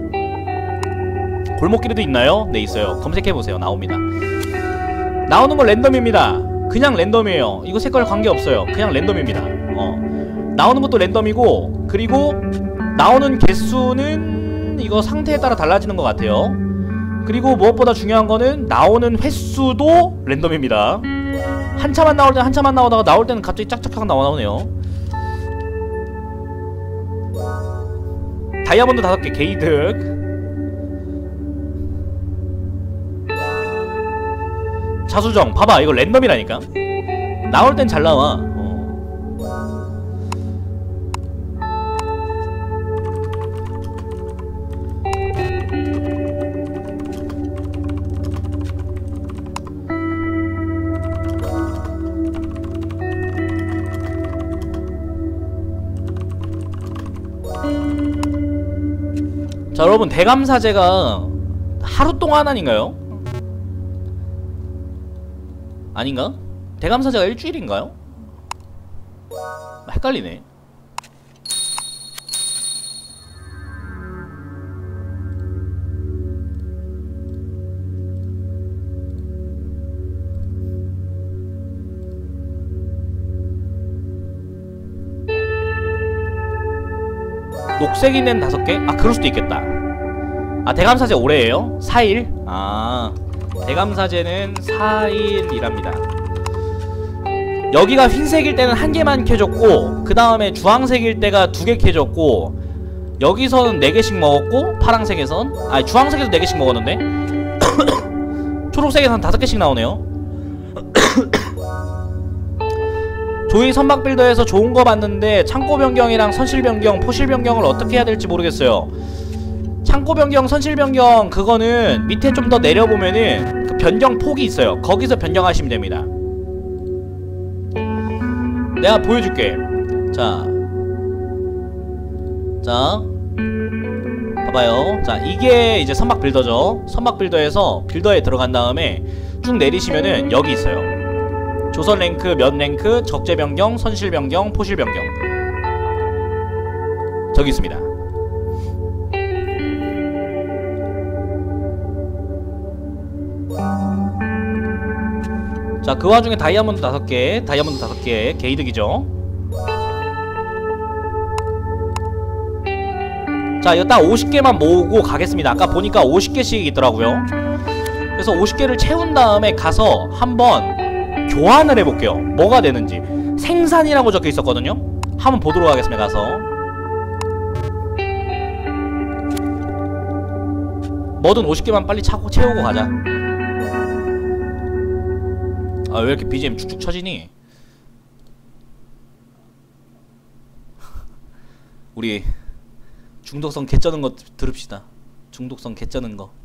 Speaker 1: 골목길에도 있나요? 네, 있어요. 검색해보세요. 나옵니다. 나오는 건 랜덤입니다. 그냥 랜덤이에요. 이거 색깔 관계없어요. 그냥 랜덤입니다. 어. 나오는 것도 랜덤이고, 그리고 나오는 개수는 이거 상태에 따라 달라지는 것 같아요. 그리고 무엇보다 중요한 거는 나오는 횟수도 랜덤입니다. 한참만 나올 때는 한참만 나오다가 나올 때는 갑자기 짝짝하게 나오네요. 다이아몬드 다섯 개 게이득. 자수정 봐봐, 이거 랜덤이라니까. 나올 땐 잘 나와. 자, 여러분, 대감사제가 하루 동안 아닌가요? 아닌가? 대감사제가 일주일인가요? 헷갈리네. 녹색이 낸 다섯 개? 아, 그럴 수도 있겠다. 아, 대감사제 올해예요? 사 일? 아, 대감사제는 사 일이랍니다. 여기가 흰색일 때는 한 개만 켜졌고, 그 다음에 주황색일 때가 두 개 켜졌고, 여기서는 네 개씩 먹었고, 파랑색에선, 아니 주황색에서 네 개씩 먹었는데 초록색에선 다섯 개씩 나오네요. 조이 선박 빌더에서 좋은 거 봤는데 창고 변경이랑 선실 변경, 포실 변경을 어떻게 해야 될지 모르겠어요. 창고 변경, 선실 변경 그거는 밑에 좀 더 내려보면은 그 변경 폭이 있어요. 거기서 변경하시면 됩니다. 내가 보여줄게. 자, 자, 봐봐요. 자, 이게 이제 선박 빌더죠. 선박 빌더에서 빌더에 들어간 다음에 쭉 내리시면은 여기 있어요. 조선 랭크, 면 랭크, 적재 변경, 선실 변경, 포실 변경. 저기 있습니다. 자, 그 와중에 다이아몬드 다섯 개, 다이아몬드 다섯 개 개이득이죠. 자, 이거 딱 오십 개만 모으고 가겠습니다. 아까 보니까 오십 개씩 있더라고요. 그래서 오십 개를 채운 다음에 가서 한번 교환을 해볼게요. 뭐가 되는지. 생산이라고 적혀 있었거든요. 한번 보도록 하겠습니다. 가서 뭐든 오십 개만 빨리 차고 채우고 가자. 아, 왜 이렇게 비지엠 축축 쳐지니? 우리 중독성 개쩌는 거 들읍시다. 중독성 개쩌는 거.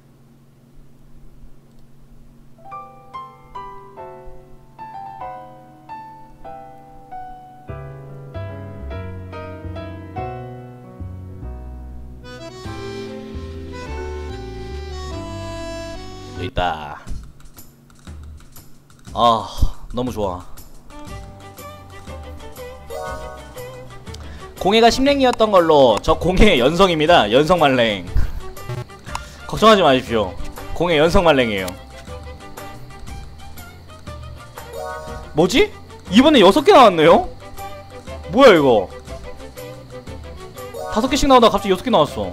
Speaker 1: 여기 있다. 아, 너무 좋아. 공해가 심랭이었던 걸로. 저 공해 연성입니다. 연성말랭. 걱정하지 마십시오. 공해 연성말랭이에요. 뭐지? 이번에 여섯 개 나왔네요? 뭐야 이거? 다섯 개씩 나오다가 갑자기 여섯 개 나왔어.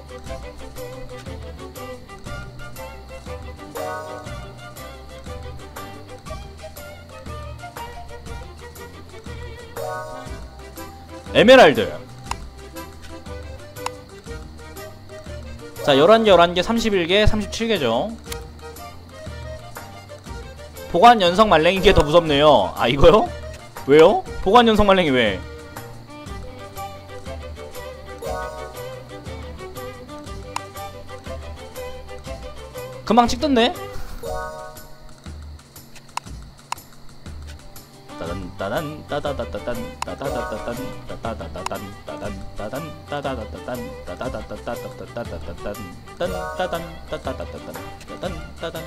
Speaker 1: 에메랄드. 자, 열한 개, 열한 개, 삼십일 개, 삼십칠 개죠. 보관 연성 말랭이 게 더 무섭네요. 아, 이거요? 왜요? 보관 연성 말랭이 왜? 금방 찍던데? 따단 따단 따다다다단 따다다다단 따다다다단 따단 따단 따다다다단 따다다다다다다다다단 딴따단 따다다다단 따단 따단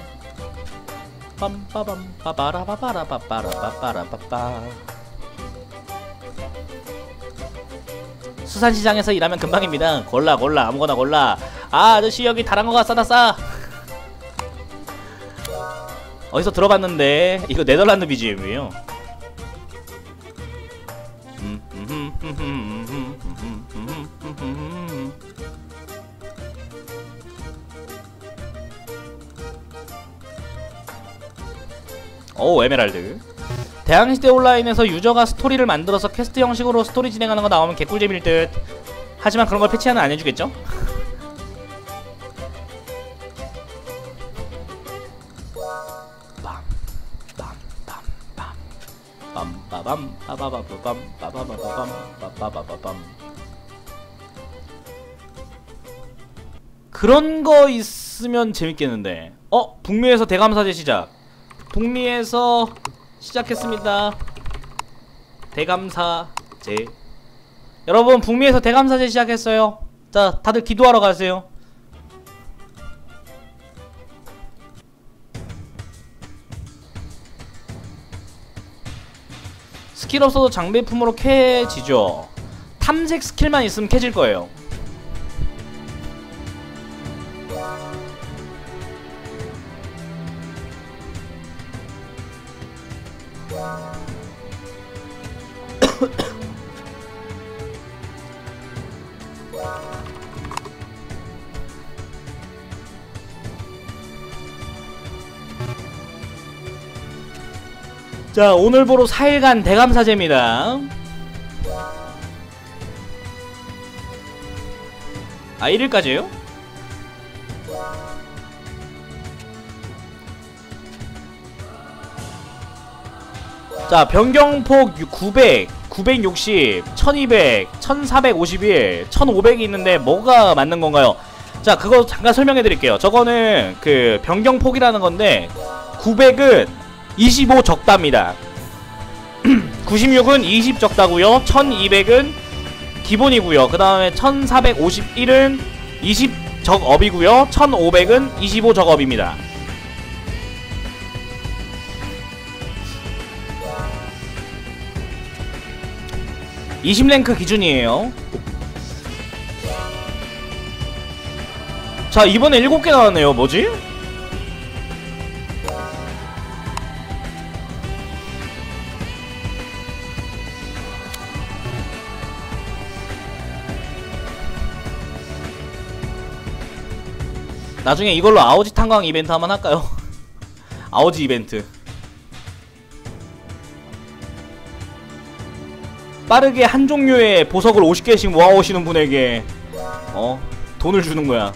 Speaker 1: 빰빠밤 빠바라바바라바바라바바라바바. 수산시장에서 일하면 금방입니다. 골라 골라 아무거나 골라. 아 아저씨 여기 다랑어가 싸다 싸. 어디서 들어봤는데 이거 네덜란드 비지엠이에요. 오 에메랄드. 대항시대 온라인에서 유저가 스토리를 만들어서 퀘스트 형식으로 스토리 진행하는 거 나오면 개꿀잼일 듯. 하지만 그런 걸 패치하는 안 해주겠죠? 빰빠밤 빠바바바밤 빠바바바밤 빠바바바밤. 그런 거 있으면 재밌겠는데. 어? 북미에서 대감사제 시작. 북미에서 시작했습니다. 대감사제. 여러분 북미에서 대감사제 시작했어요. 자 다들 기도하러 가세요. 스킬 없어도 장비품으로 캐지죠. 탐색 스킬만 있으면 캐질 거예요. 자 오늘부로 사 일간 대감사제입니다. 아 일 일까지예요? 자 변경폭 구백, 구백육십, 천이백, 천사백오십일, 천오백이 있는데 뭐가 맞는 건가요? 자 그거 잠깐 설명해 드릴게요. 저거는 그 변경폭이라는 건데 구백은 이십오 적답니다. 구십육은 이십 적다고요. 천이백은 기본이고요. 그 다음에 천사백오십일은 이십 적업이고요. 천오백은 이십오 적업입니다. 이십 랭크 기준이에요. 자 이번에 일곱 개 나왔네요. 뭐지? 나중에 이걸로 아오지 탄광 이벤트 한번 할까요? 아오지 이벤트. 빠르게 한 종류의 보석을 오십 개씩 모아오시는 분에게 어? 돈을 주는 거야.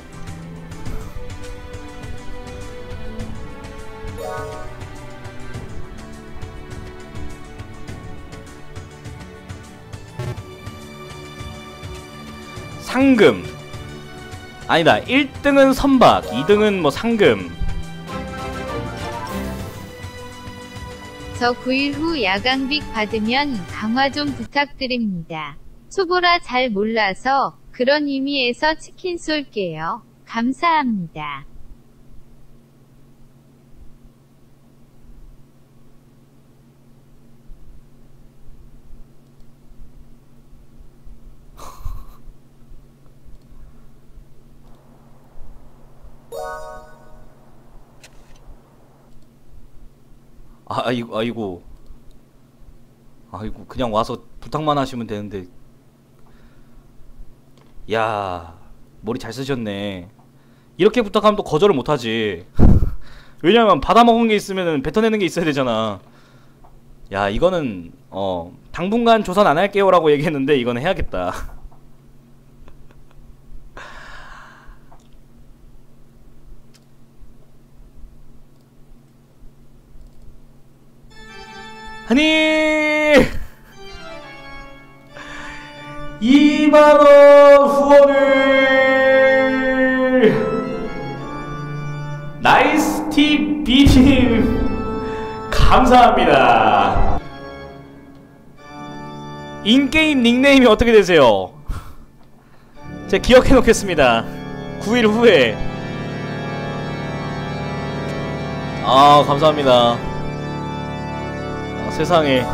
Speaker 1: 상금. 아니다. 일 등은 선박, 이 등은 뭐 상금.
Speaker 2: 저 구 일 후 야광빅 받으면 강화 좀 부탁드립니다. 초보라 잘 몰라서 그런 의미에서 치킨 쏠게요. 감사합니다.
Speaker 1: 아, 아이고, 아이고, 아이고, 그냥 와서 부탁만 하시면 되는데, 야, 머리 잘 쓰셨네. 이렇게 부탁하면 또 거절을 못하지. 왜냐면 받아먹은 게 있으면 뱉어내는 게 있어야 되잖아. 야, 이거는 어 당분간 조선 안 할게요 라고 얘기했는데 이거는 해야겠다. 아니 이만원 후원을 나이스티 비님 감사합니다. 인게임 닉네임이 어떻게 되세요? 제가 기억해 놓겠습니다. 구 일 후에. 아 감사합니다. 아, 세상에.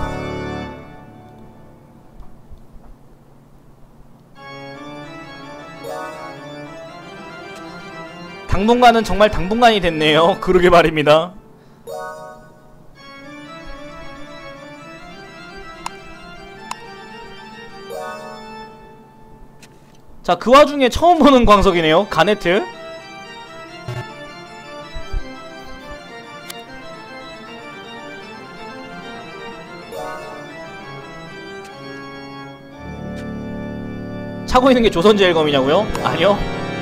Speaker 1: 당분간은 정말 당분간이 됐네요. 그러게 말입니다. 자, 그 와중에 처음 보는 광석이네요. 가네트. 차고 있는 게 조선제일검이냐고요? 아니요.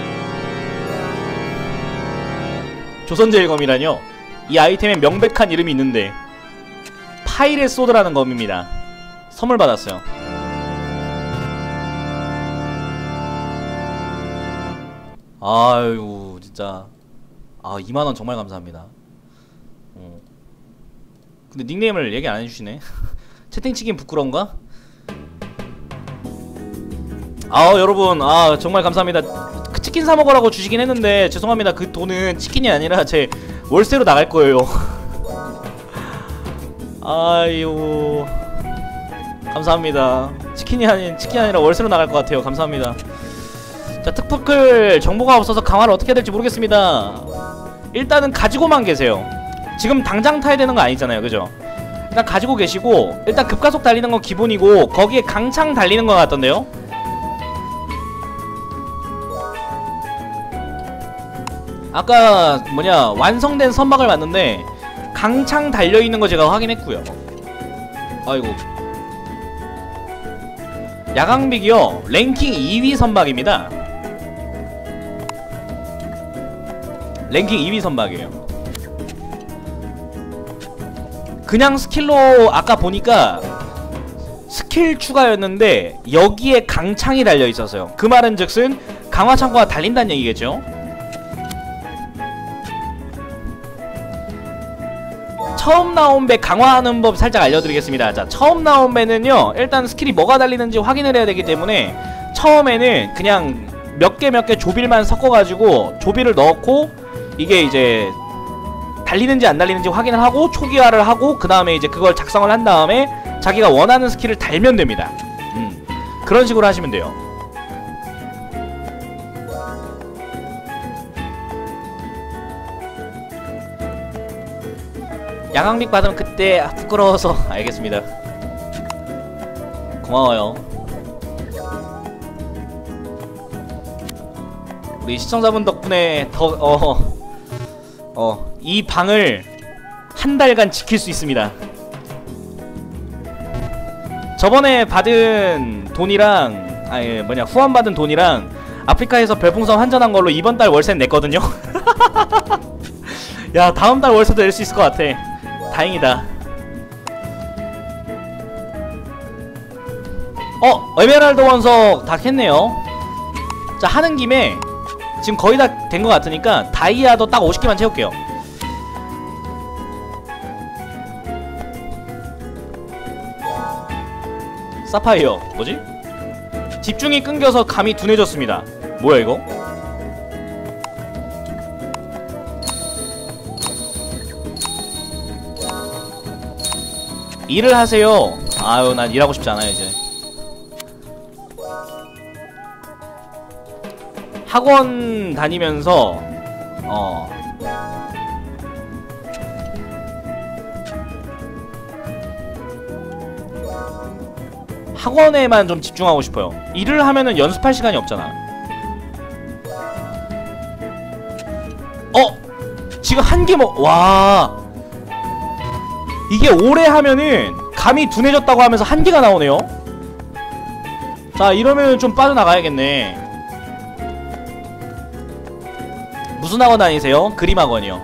Speaker 1: 조선제일검이라뇨? 이 아이템에 명백한 이름이 있는데 파일의 소드라는 검입니다. 선물 받았어요. 아유 진짜 아 이만원 정말 감사합니다. 어. 근데 닉네임을 얘기 안 해주시네. 채팅치긴 부끄러운가? 아 여러분 아 정말 감사합니다. 그 치킨 사먹으라고 주시긴 했는데 죄송합니다. 그 돈은 치킨이 아니라 제 월세로 나갈거예요. 아유 감사합니다. 치킨이 아닌 치킨이 아니라 월세로 나갈것 같아요. 감사합니다. 자, 특프클 정보가 없어서 강화를 어떻게 해야 될지 모르겠습니다. 일단은 가지고만 계세요. 지금 당장 타야 되는 거 아니잖아요, 그죠? 일단 가지고 계시고 일단 급가속 달리는 건 기본이고 거기에 강창 달리는 거 같던데요? 아까 뭐냐 완성된 선박을 봤는데 강창 달려있는 거 제가 확인했고요. 아이고 야광빅이요 랭킹 이 위 선박입니다. 랭킹 이 위 선박이에요. 그냥 스킬로 아까 보니까 스킬 추가였는데 여기에 강창이 달려있었어요. 그 말은 즉슨 강화창고가 달린다는 얘기겠죠. 처음 나온 배 강화하는 법 살짝 알려드리겠습니다. 자, 처음 나온 배는요 일단 스킬이 뭐가 달리는지 확인을 해야 되기 때문에 처음에는 그냥 몇 개 몇 개 조빌만 섞어가지고 조빌을 넣고 이게 이제 달리는지 안 달리는지 확인을 하고 초기화를 하고 그 다음에 이제 그걸 작성을 한 다음에 자기가 원하는 스킬을 달면 됩니다. 음, 그런 식으로 하시면 돼요. 야광빅 받으면 그때 아, 부끄러워서 알겠습니다. 고마워요. 우리 시청자분 덕분에 더 어 어 이 방을 한 달간 지킬 수 있습니다. 저번에 받은 돈이랑 아니 뭐냐 후원 받은 돈이랑 아프리카에서 별풍선 환전한 걸로 이번 달 월세는 냈거든요. 야 다음 달 월세도 낼 수 있을 것 같아. 다행이다. 어! 에메랄드 원석 다 캤네요. 자 하는 김에 지금 거의 다 된 것 같으니까 다이아도 딱 오십 개만 채울게요. 사파이어 뭐지? 집중이 끊겨서 감이 둔해졌습니다. 뭐야 이거? 일을 하세요. 아유 난 일하고 싶지 않아요 이제. 학원 다니면서 어 학원에만 좀 집중하고 싶어요. 일을 하면은 연습할 시간이 없잖아. 어? 지금 한 개 먹.. 와 이게 오래 하면은 감이 둔해졌다고 하면서 한 개가 나오네요. 자 이러면은 좀 빠져나가야겠네. 무슨 학원 다니세요? 그림 학원이요.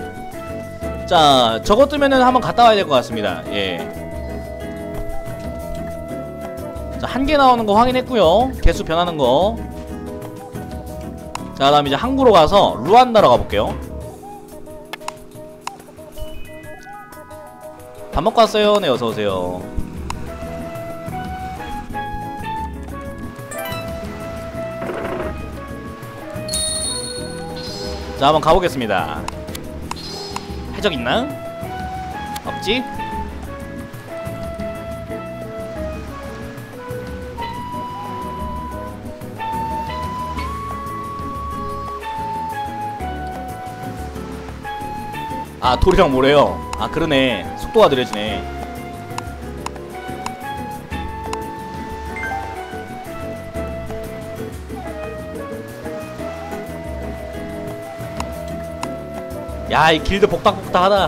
Speaker 1: 자 저거 뜨면은 한번 갔다 와야 될 것 같습니다. 예. 자 한 개 나오는 거 확인했고요. 개수 변하는 거. 자 그다음 이제 항구로 가서 루안다로 가볼게요. 밥 먹고 왔어요. 네 어서오세요. 자, 한번 가보겠습니다. 해적 있나? 없지? 아, 돌이랑 뭐래요? 아, 그러네. 속도가 느려지네. 야, 이 길드 복닥복닥하다.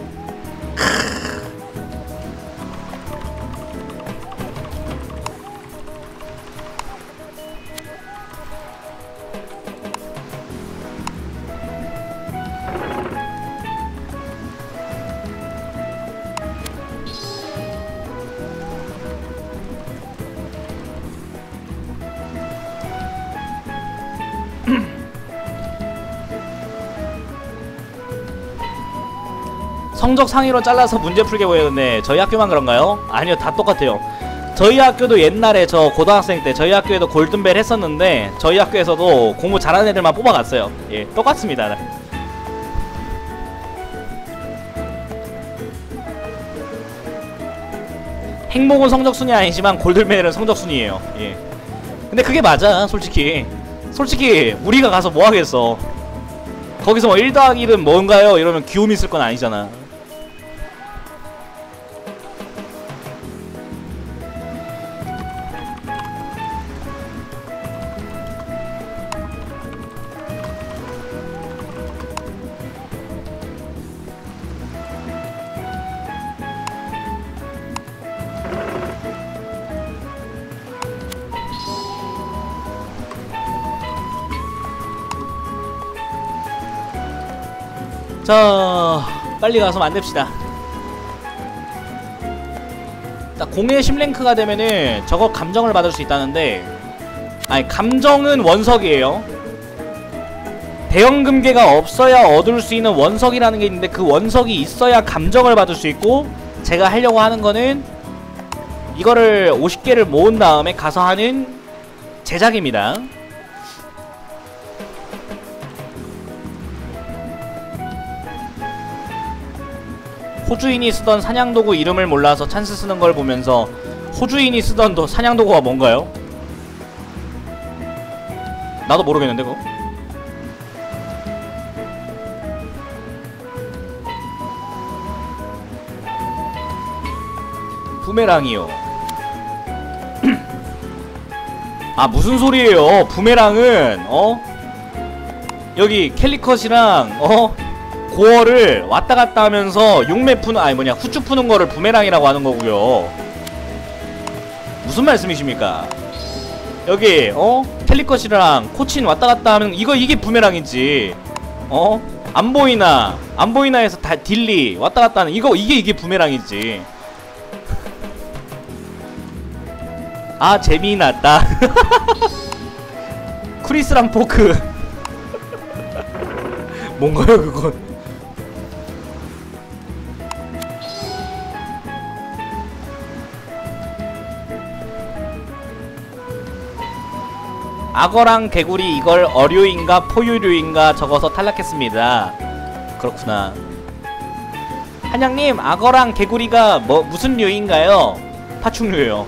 Speaker 1: 성적 상위로 잘라서 문제 풀게 보였는데 저희 학교만 그런가요? 아니요, 다 똑같아요. 저희 학교도 옛날에 저 고등학생 때 저희 학교에도 골든벨 했었는데 저희 학교에서도 공부 잘하는 애들만 뽑아갔어요. 예, 똑같습니다. 행복은 성적순위 아니지만 골든벨은 성적순위에요. 예. 근데 그게 맞아, 솔직히. 솔직히 우리가 가서 뭐 하겠어. 거기서 뭐 일 더하기 일은 뭔가요? 이러면 귀요미 쓸 건 아니잖아. 자, 빨리 가서 만듭시다. 자, 공예 십 랭크가 되면은 저거 감정을 받을 수 있다는데, 아니, 감정은 원석이에요. 대형 금괴가 없어야 얻을 수 있는 원석이라는 게 있는데, 그 원석이 있어야 감정을 받을 수 있고, 제가 하려고 하는 거는 이거를 오십 개를 모은 다음에 가서 하는 제작입니다. 호주인이 쓰던 사냥도구 이름을 몰라서 찬스 쓰는 걸 보면서 호주인이 쓰던 도 사냥도구가 뭔가요? 나도 모르겠는데 그거? 부메랑이요. 아, 무슨 소리예요? 부메랑은 어? 여기 캘리컷이랑 어? 고어를 왔다갔다 하면서 용매 푸는, 아니 뭐냐, 후추 푸는 거를 부메랑이라고 하는 거고요. 무슨 말씀이십니까? 여기 어? 캘리컷이랑 코친 왔다갔다 하면 이거, 이게 부메랑이지. 어? 안보이나 안보이나에서 다 딜리 왔다갔다 하는 이거, 이게 이게 부메랑이지. 아, 재미났다. 크리스랑 포크. 뭔가요 그건? 악어랑 개구리, 이걸 어류인가 포유류인가 적어서 탈락했습니다. 그렇구나. 한양님, 악어랑 개구리가 뭐 무슨 류인가요? 파충류요.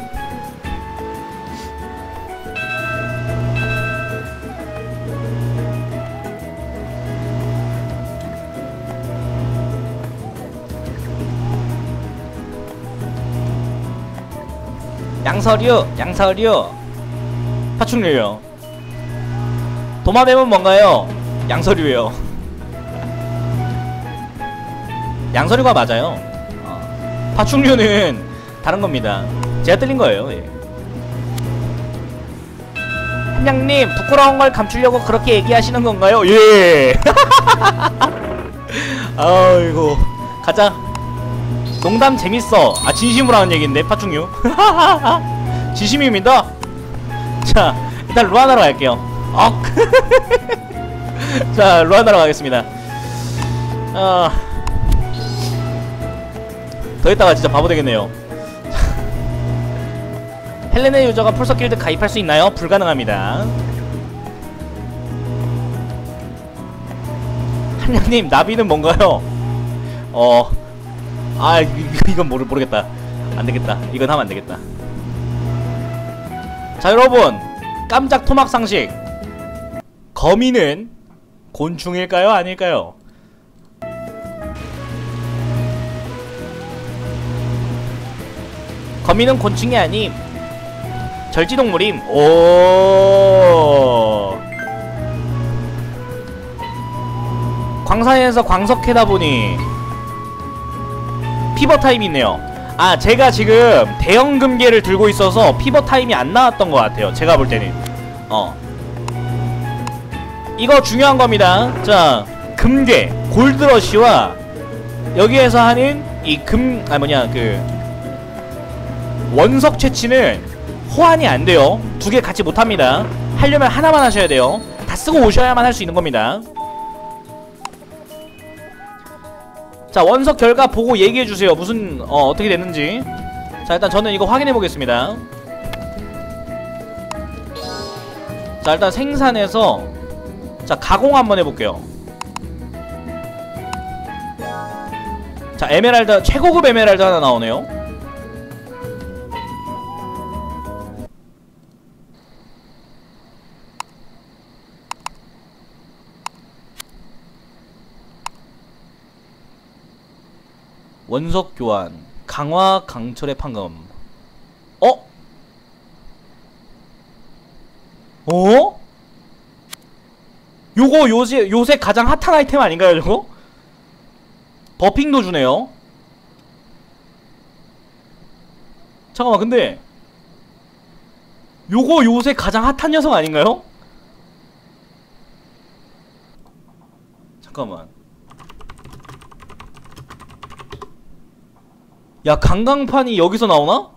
Speaker 1: 양서류, 양서류. 파충류요. 도마뱀은 뭔가요? 양서류요. 양서류가 맞아요. 어. 파충류는 다른 겁니다. 제가 틀린 거예요. 예. 한양님, 부끄러운 걸 감추려고 그렇게 얘기하시는 건가요? 예. 아이고, 가자. 농담 재밌어. 아, 진심으로 하는 얘기인데, 파충류. 진심입니다. 자, 일단 루아나로 갈게요. 억. 자, 루아나로 가겠습니다. 어... 더 있다가 진짜 바보 되겠네요. 헬레네 유저가 풀서 길드 가입할 수 있나요? 불가능합니다. 한양님 나비는 뭔가요? 어... 아 이건 모르, 모르겠다. 안되겠다. 이건 하면 안되겠다. 자 여러분, 깜짝 토막 상식. 거미는 곤충일까요? 아닐까요? 거미는 곤충이 아님 절지동물임. 오. 광산에서 광석 캐다 보니 피버 타임이 있네요. 아, 제가 지금 대형 금괴를 들고 있어서 피버 타임이 안 나왔던 것 같아요. 제가 볼 때는. 어. 이거 중요한 겁니다. 자, 금괴, 골드러시와 여기에서 하는 이 금, 아 뭐냐, 그 원석 채취는 호환이 안 돼요. 두 개 같이 못 합니다. 하려면 하나만 하셔야 돼요. 다 쓰고 오셔야만 할 수 있는 겁니다. 자, 원석 결과 보고 얘기해주세요. 무슨 어 어떻게 됐는지. 자, 일단 저는 이거 확인해 보겠습니다. 자, 일단 생산해서 자 가공 한번 해볼게요. 자, 에메랄드, 최고급 에메랄드 하나 나오네요. 원석 교환, 강화 강철의 판금. 어? 어? 요거 요새 요새 가장 핫한 아이템 아닌가요, 저거? 버핑도 주네요. 잠깐만, 근데 요거 요새 가장 핫한 녀석 아닌가요? 잠깐만. 야, 강강판이 여기서 나오나?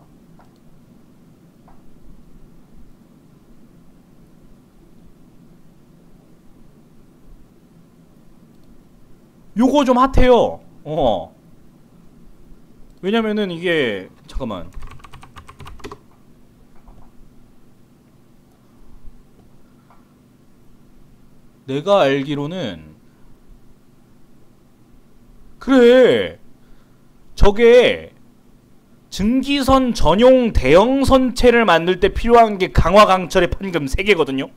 Speaker 1: 요거 좀 핫해요. 어. 왜냐면은 이게 잠깐만. 내가 알기로는 그래. 저게 증기선 전용 대형 선체를 만들 때 필요한 게 강화강철의 판금 세 개거든요.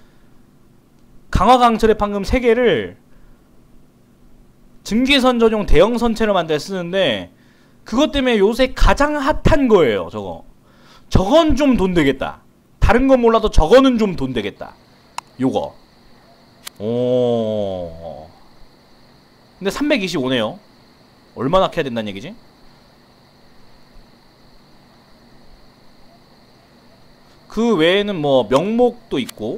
Speaker 1: 강화강철의 판금 세 개를 증기선 전용 대형 선체를 만들 때 쓰는데 그것 때문에 요새 가장 핫한 거예요, 저거. 저건 좀 돈 되겠다. 다른 건 몰라도 저거는 좀 돈 되겠다. 요거. 오. 근데 삼백이십오네요. 얼마나 캐야 된다는 얘기지? 그 외에는 뭐 명목도 있고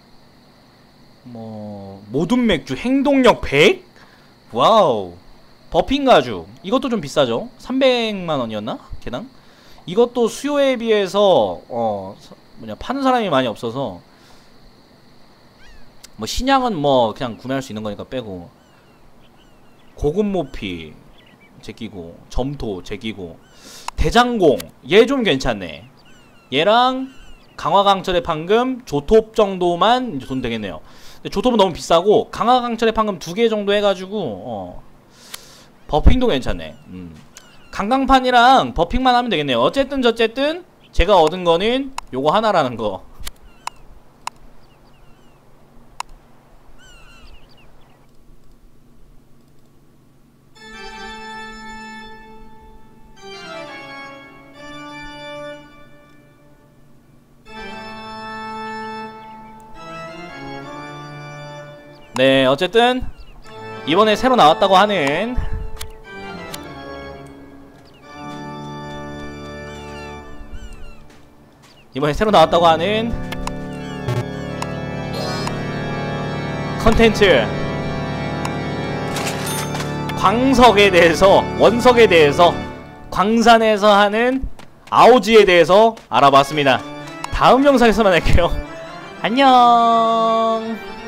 Speaker 1: 뭐 모든 맥주 행동력 백? 와우. 버핑 가죽 이것도 좀 비싸죠. 삼백만 원이었나? 개당? 이것도 수요에 비해서 어 뭐냐 파는 사람이 많이 없어서 뭐 신약은 뭐 그냥 구매할 수 있는 거니까 빼고 고급 모피 제끼고 점토 제끼고 대장공 얘 좀 괜찮네. 얘랑 강화강철의 판금 조톱 정도만 이제 돈 되겠네요. 근데 조톱은 너무 비싸고 강화강철의 판금 두 개 정도 해가지고 어 버핑도 괜찮네. 음. 강강판이랑 버핑만 하면 되겠네요. 어쨌든 저쨌든 제가 얻은 거는 요거 하나라는 거. 네, 어쨌든 이번에 새로 나왔다고 하는 이번에 새로 나왔다고 하는 컨텐츠 광석에 대해서, 원석에 대해서, 광산에서 하는 아오지에 대해서 알아봤습니다. 다음 영상에서 만날게요. 안녕.